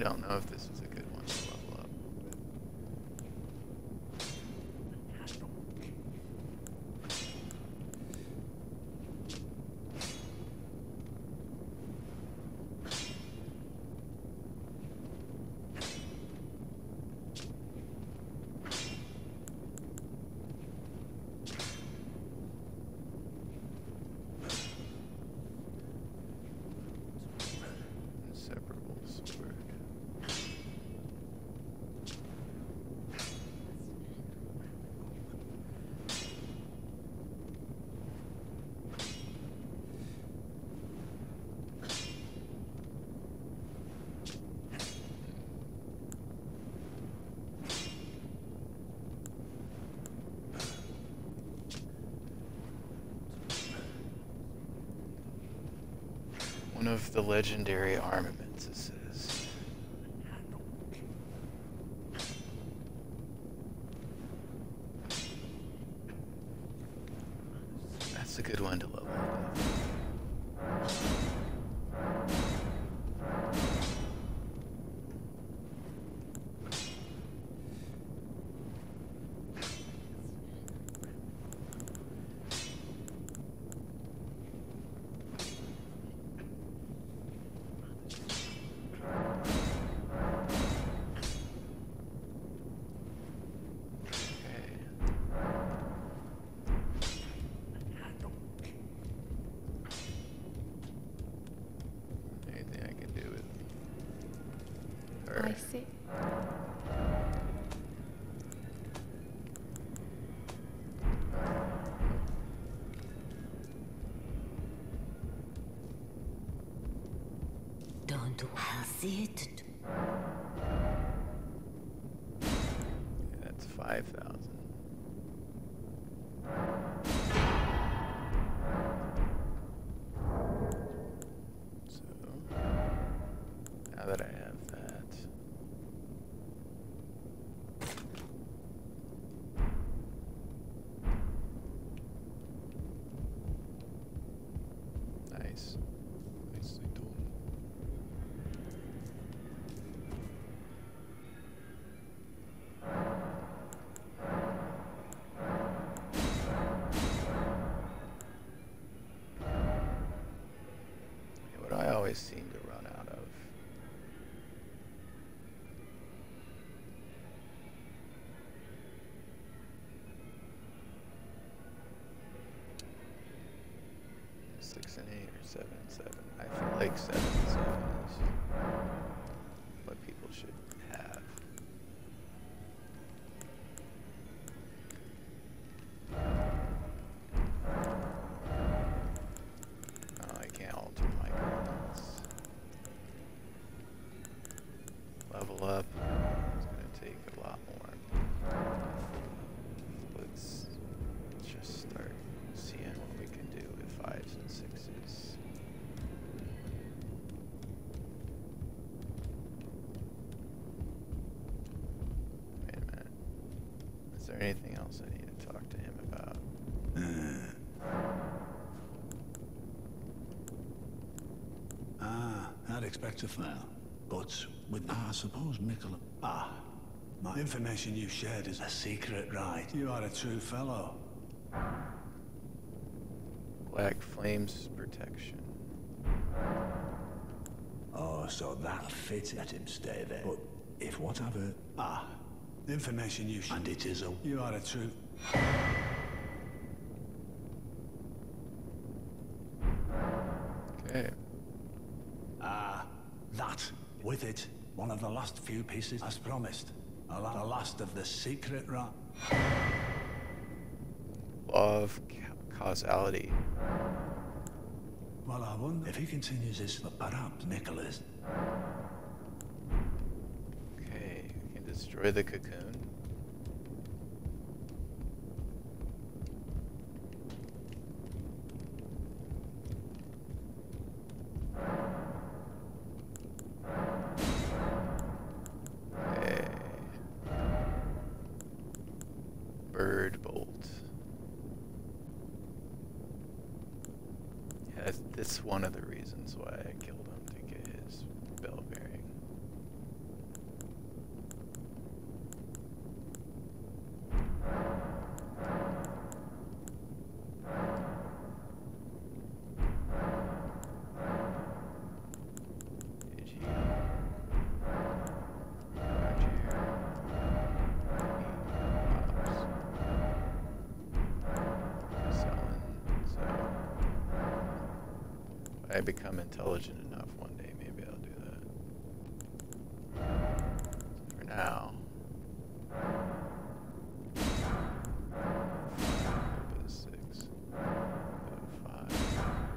don't know if this is a good one to level up. Inseparable sword. One of the legendary armaments, it says. That's a good one to level up. I see. Don't has it. That's five thousand. So now that I have that, nice. Nicely done. What I always seem to run out of six and eight or seven and seven. I feel like seven and seven is what people should have. Oh, I can't alter my guns. Level up. It's gonna take a lot more. Let's just start seeing what we can do with fives and sixes. Wait a minute. Is there anything else I need to talk to him about? Ah, I'd expect a file. But with, I suppose Mikkel... Ah, my information you shared is a secret, right? You are a true fellow. Black Flames protection. Oh, so that fits. Let him stay there. But if what I've heard... Ah, the information you shared... And it is a... You are a true... Okay. Ah, that. With it, one of the last few pieces, as promised. A la the last of the secret ra... Law of ca causality. Well, I wonder if he continues this, but perhaps Nicholas... Okay, we can destroy the cocoon. Okay. Bird bolt. Yeah, that's, that's one of the reasons why I killed him, to get his bell bearing. I become intelligent enough one day, maybe I'll do that. For now. Six. Five. Six.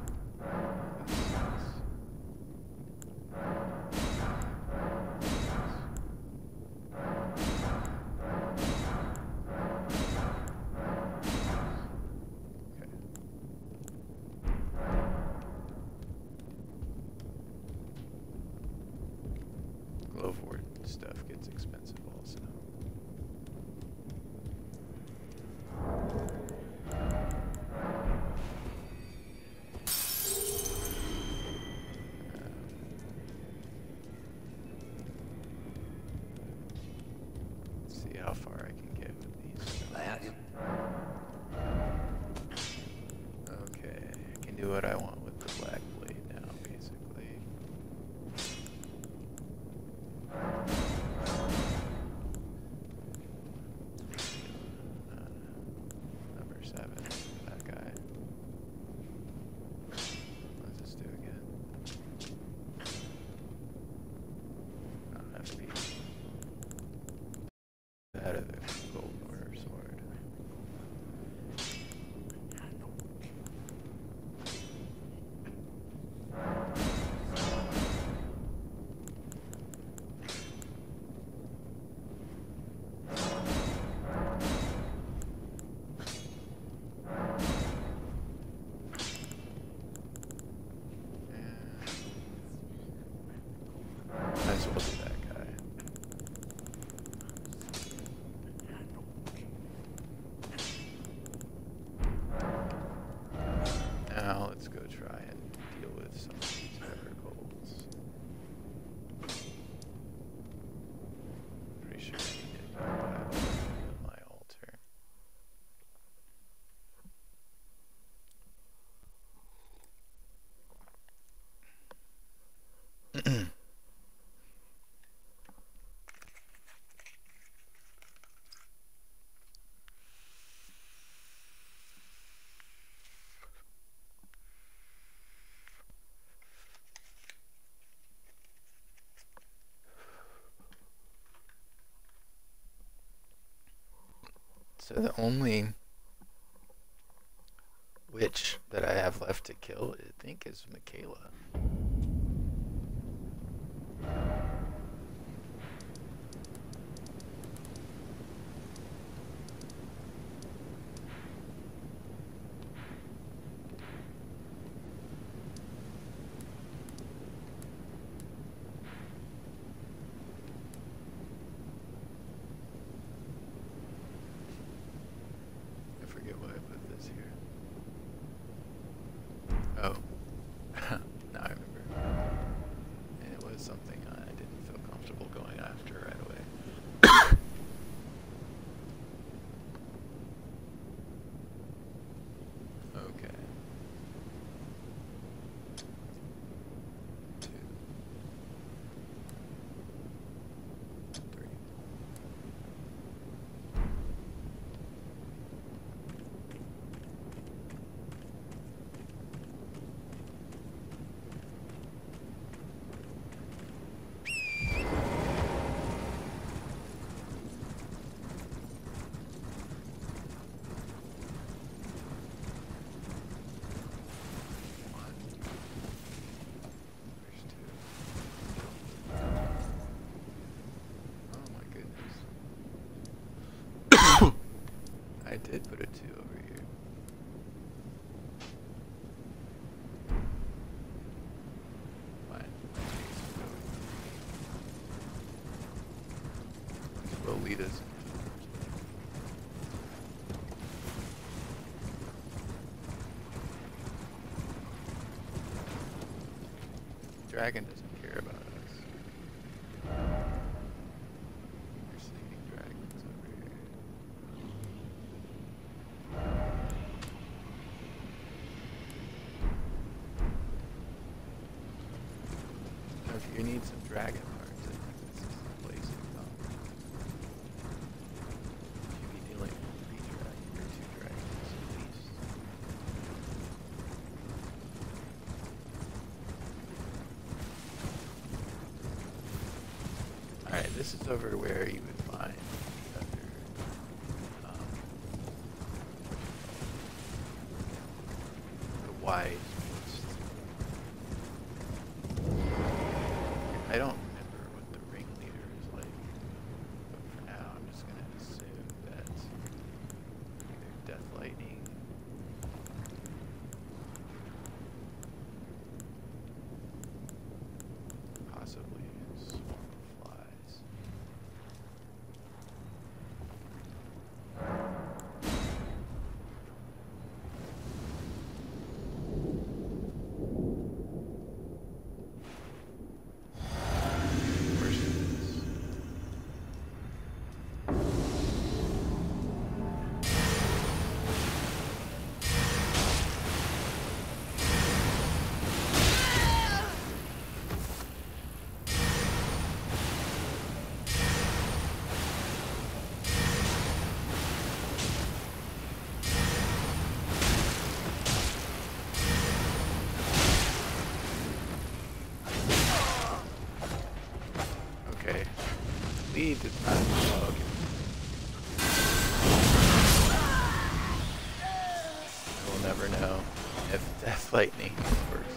Glowfort stuff gets expensive also. Let's see how far I can get with these. Okay, I can do what I want with the black blade now, basically. Number seven, that guy. What's this do again? I'll have to be out of the gold order sword. Might as well do that guy. Now let's go try and deal with some of these better golds. Pretty sure I need to go buy my altar. So the only witch that I have left to kill, I think, is Michaela. Oh, now I remember. And it was something I didn't feel comfortable going after right away. Okay. Two. Three. I did put a two over here. Fine. Lolitas. Dragon doesn't care about us. There's sleeping dragons over here. If you need some dragon hearts, I think this is the place to come. You should be dealing with three dragons, or two dragons at least. this is over where you would find the other, um, the wise beast. I don't remember what the ringleader is like, but for now I'm just going to assume that either Death Lightning possibly Swarm of Flies. Of course it is. Okay. Lee did not. Oh, okay. We'll never know if Death Lightning works.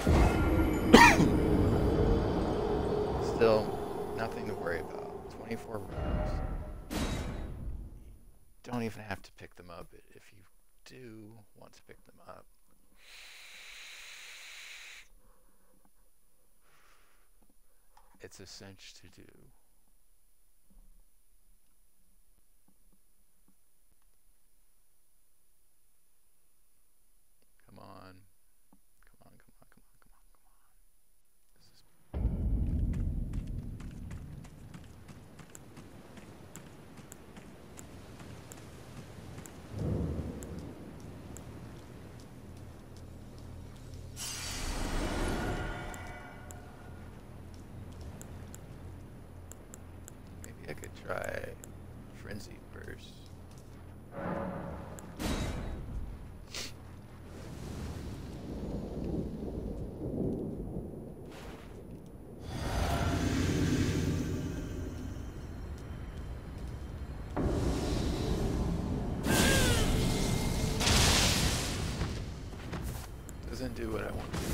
Still, nothing to worry about. twenty-four rows. Don't even have to pick them up if you do want to pick them up. It's a cinch to do. Come on. Come on, come on, come on, come on, come on. This is maybe I could try Frenzy Burst. Doesn't do what I want to do.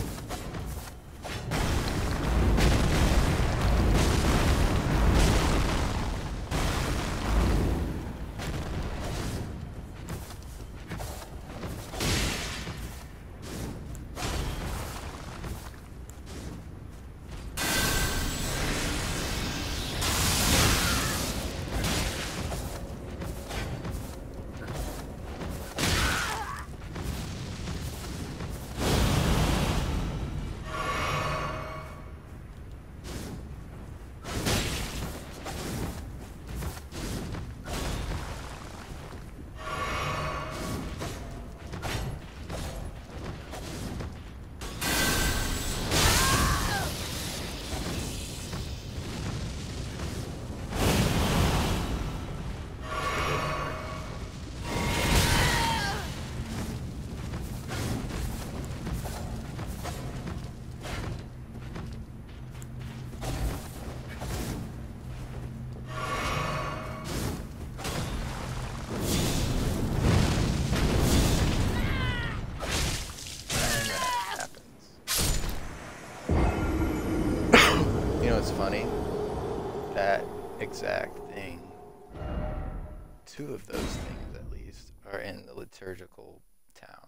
Funny, that exact thing, two of those things at least, are in the liturgical town.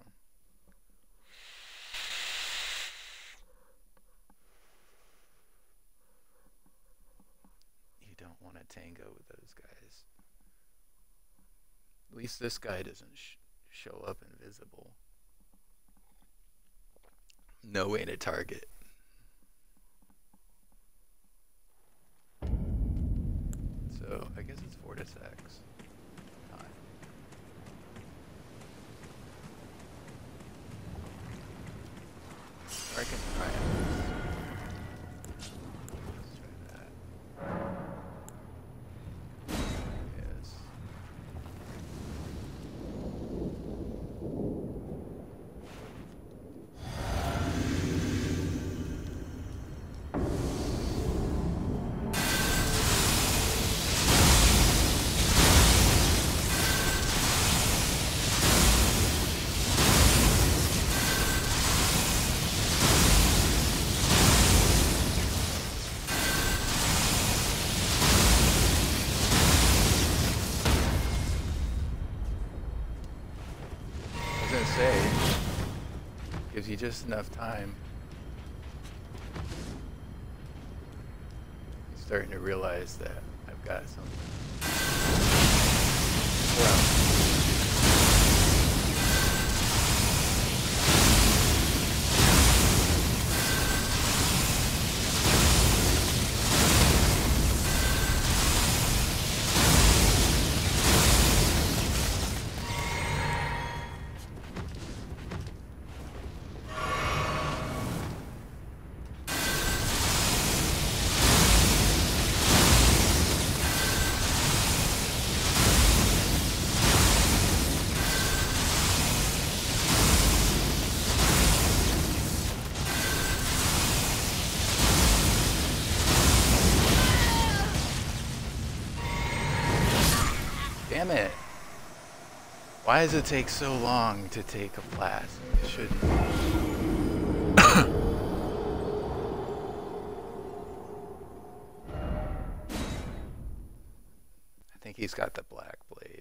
You don't want to tango with those guys. At least this guy doesn't sh show up invisible. No way to target. So I guess it's Fortis X. Time. Or I can try it. Let's try that. Yes. Gives you just enough time. I'm starting to realize that I've got something. Well, damn it. Why does it take so long to take a flask? It shouldn't. I think he's got the black blade.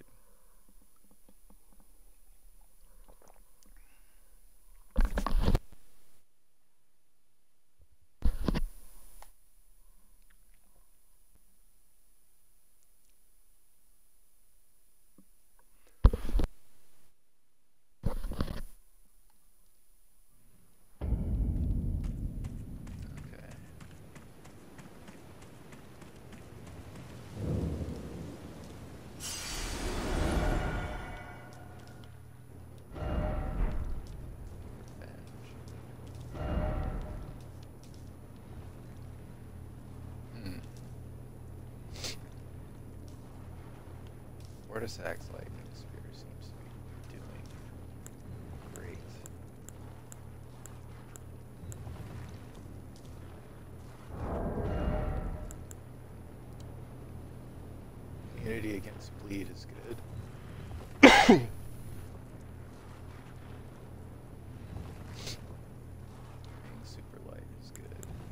Vortisac's lightning spear seems to be doing great. Immunity against bleed is good. Being super light is good.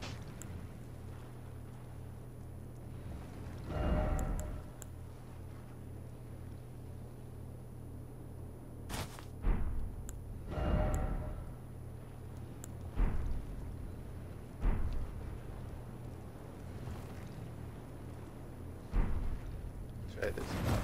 Try this one.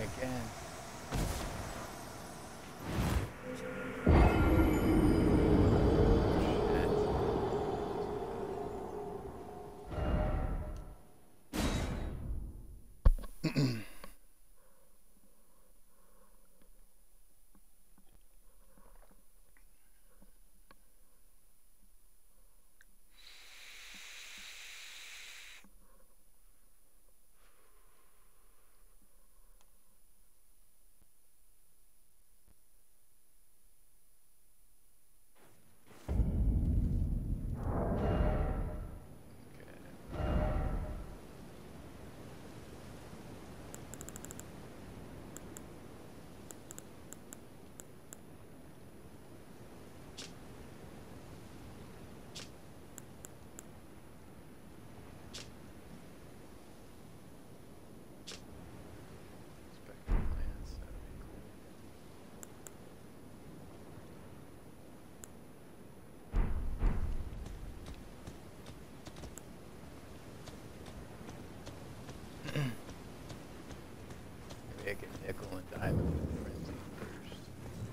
again. Maybe I can nickel and dime it with frenzy first.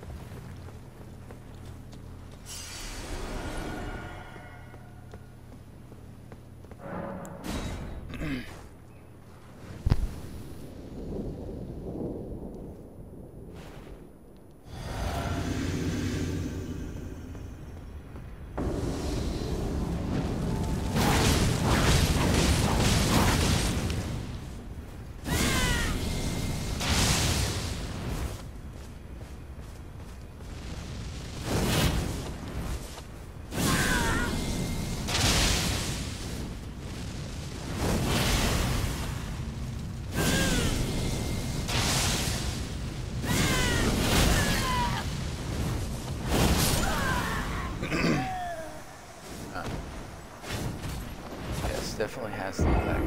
Definitely has the effect.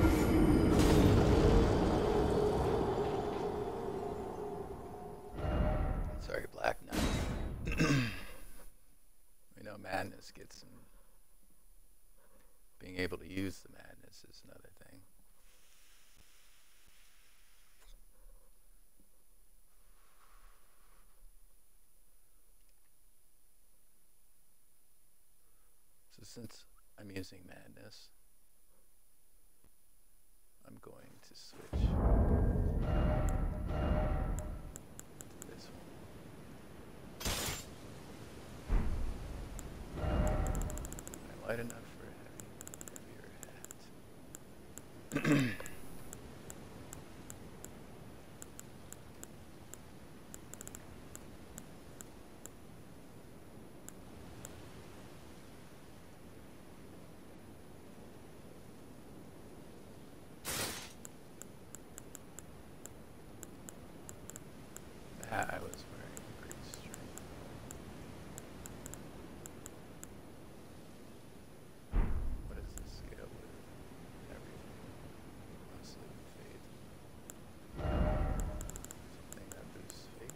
Sorry, Black Knight. We know madness gets some. Being able to use the madness is another thing. So since I'm using madness, I'm going to switch to this one. Am I light enough for a heavy, heavier hat? I was wearing great strength. What is the scale with everything? Mostly faith. Something that boosts faith.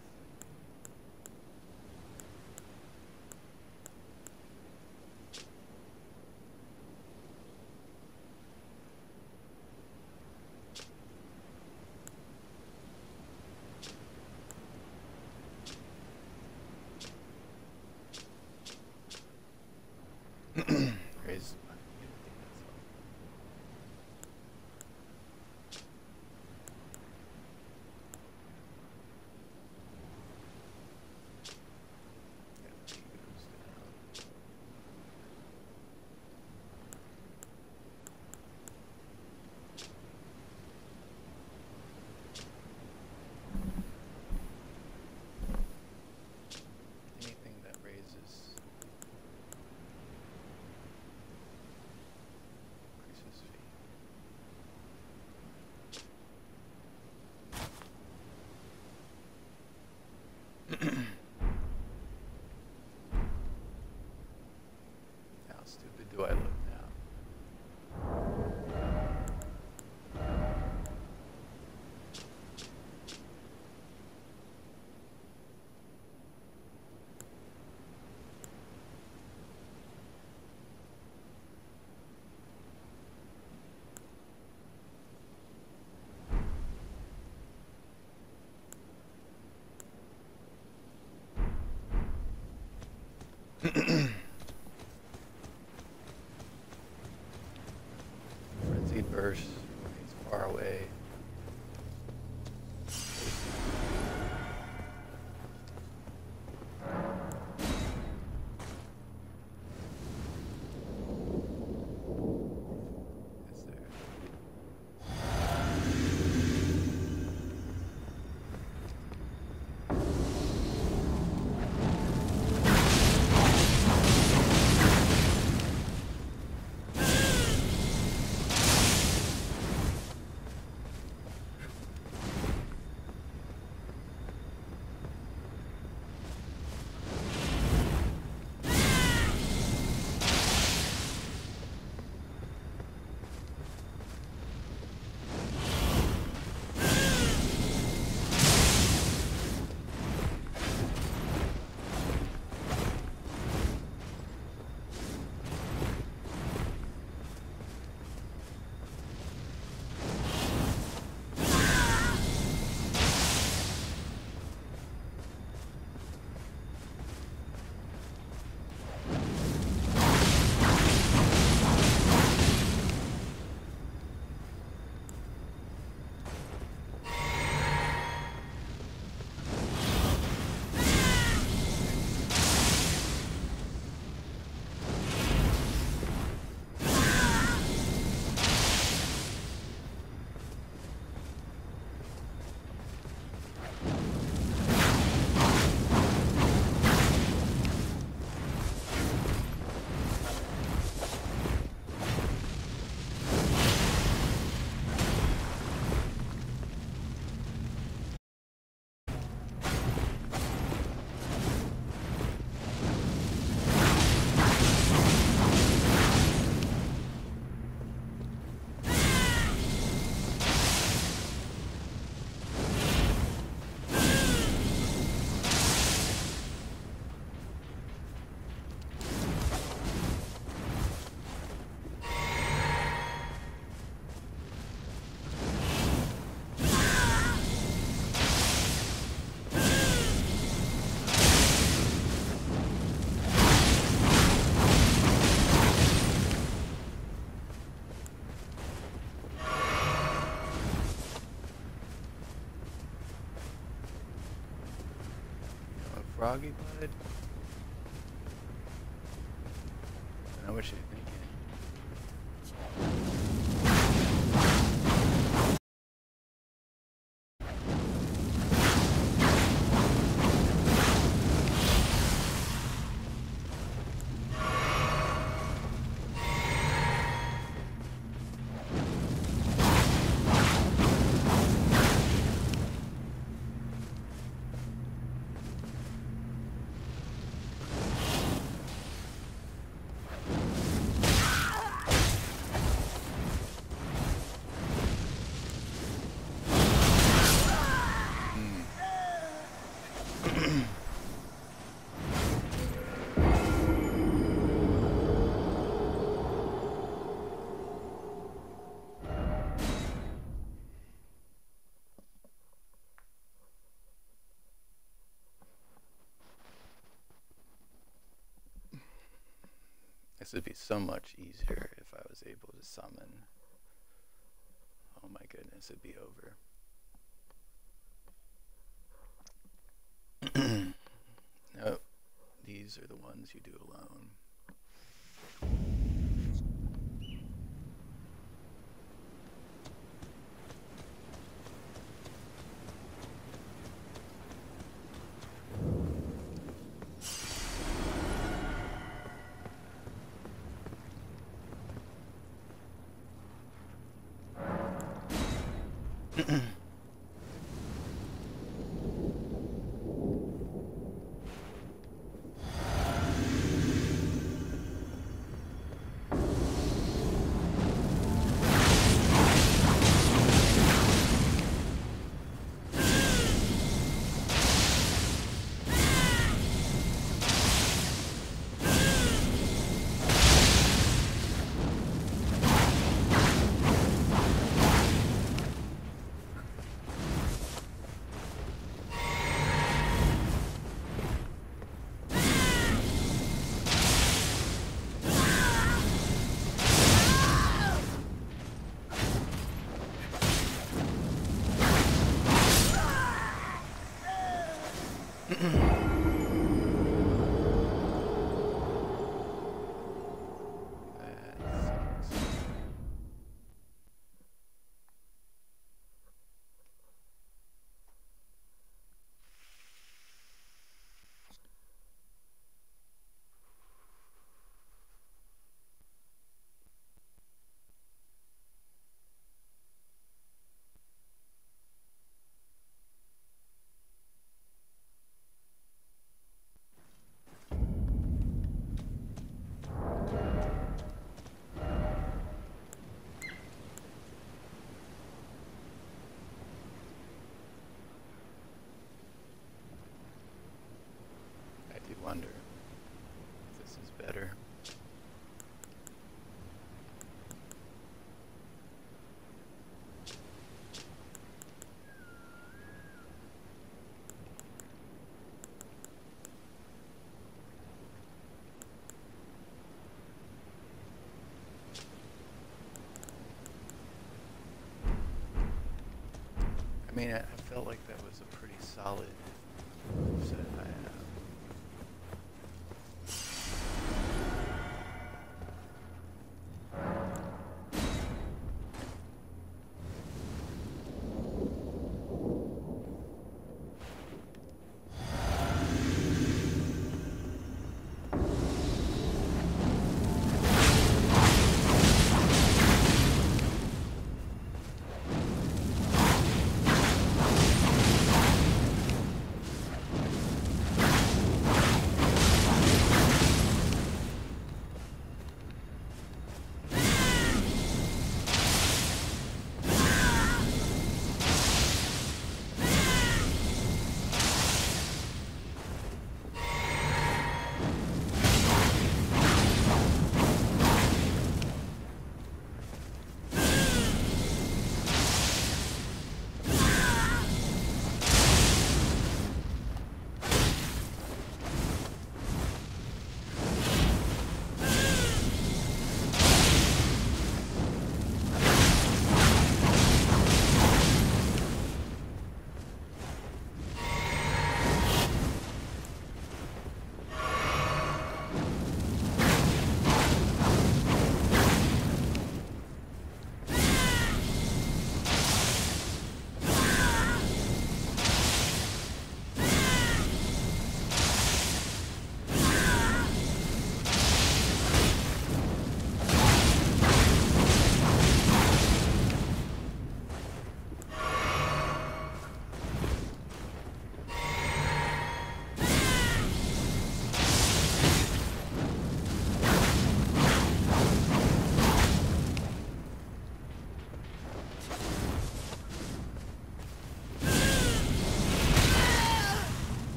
Raise my immunity, that's all. Yeah, the ego's down. Anything that raises Frenzied burst when he's far away. Is there? Froggy blood? I know what you're thinking. This would be so much easier if I was able to summon. Oh my goodness, it'd be over. Nope, these are the ones you do alone. Wonder if this is better. I mean, I, I felt like that was a pretty solid set. I, uh,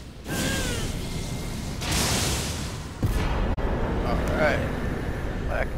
Alright, back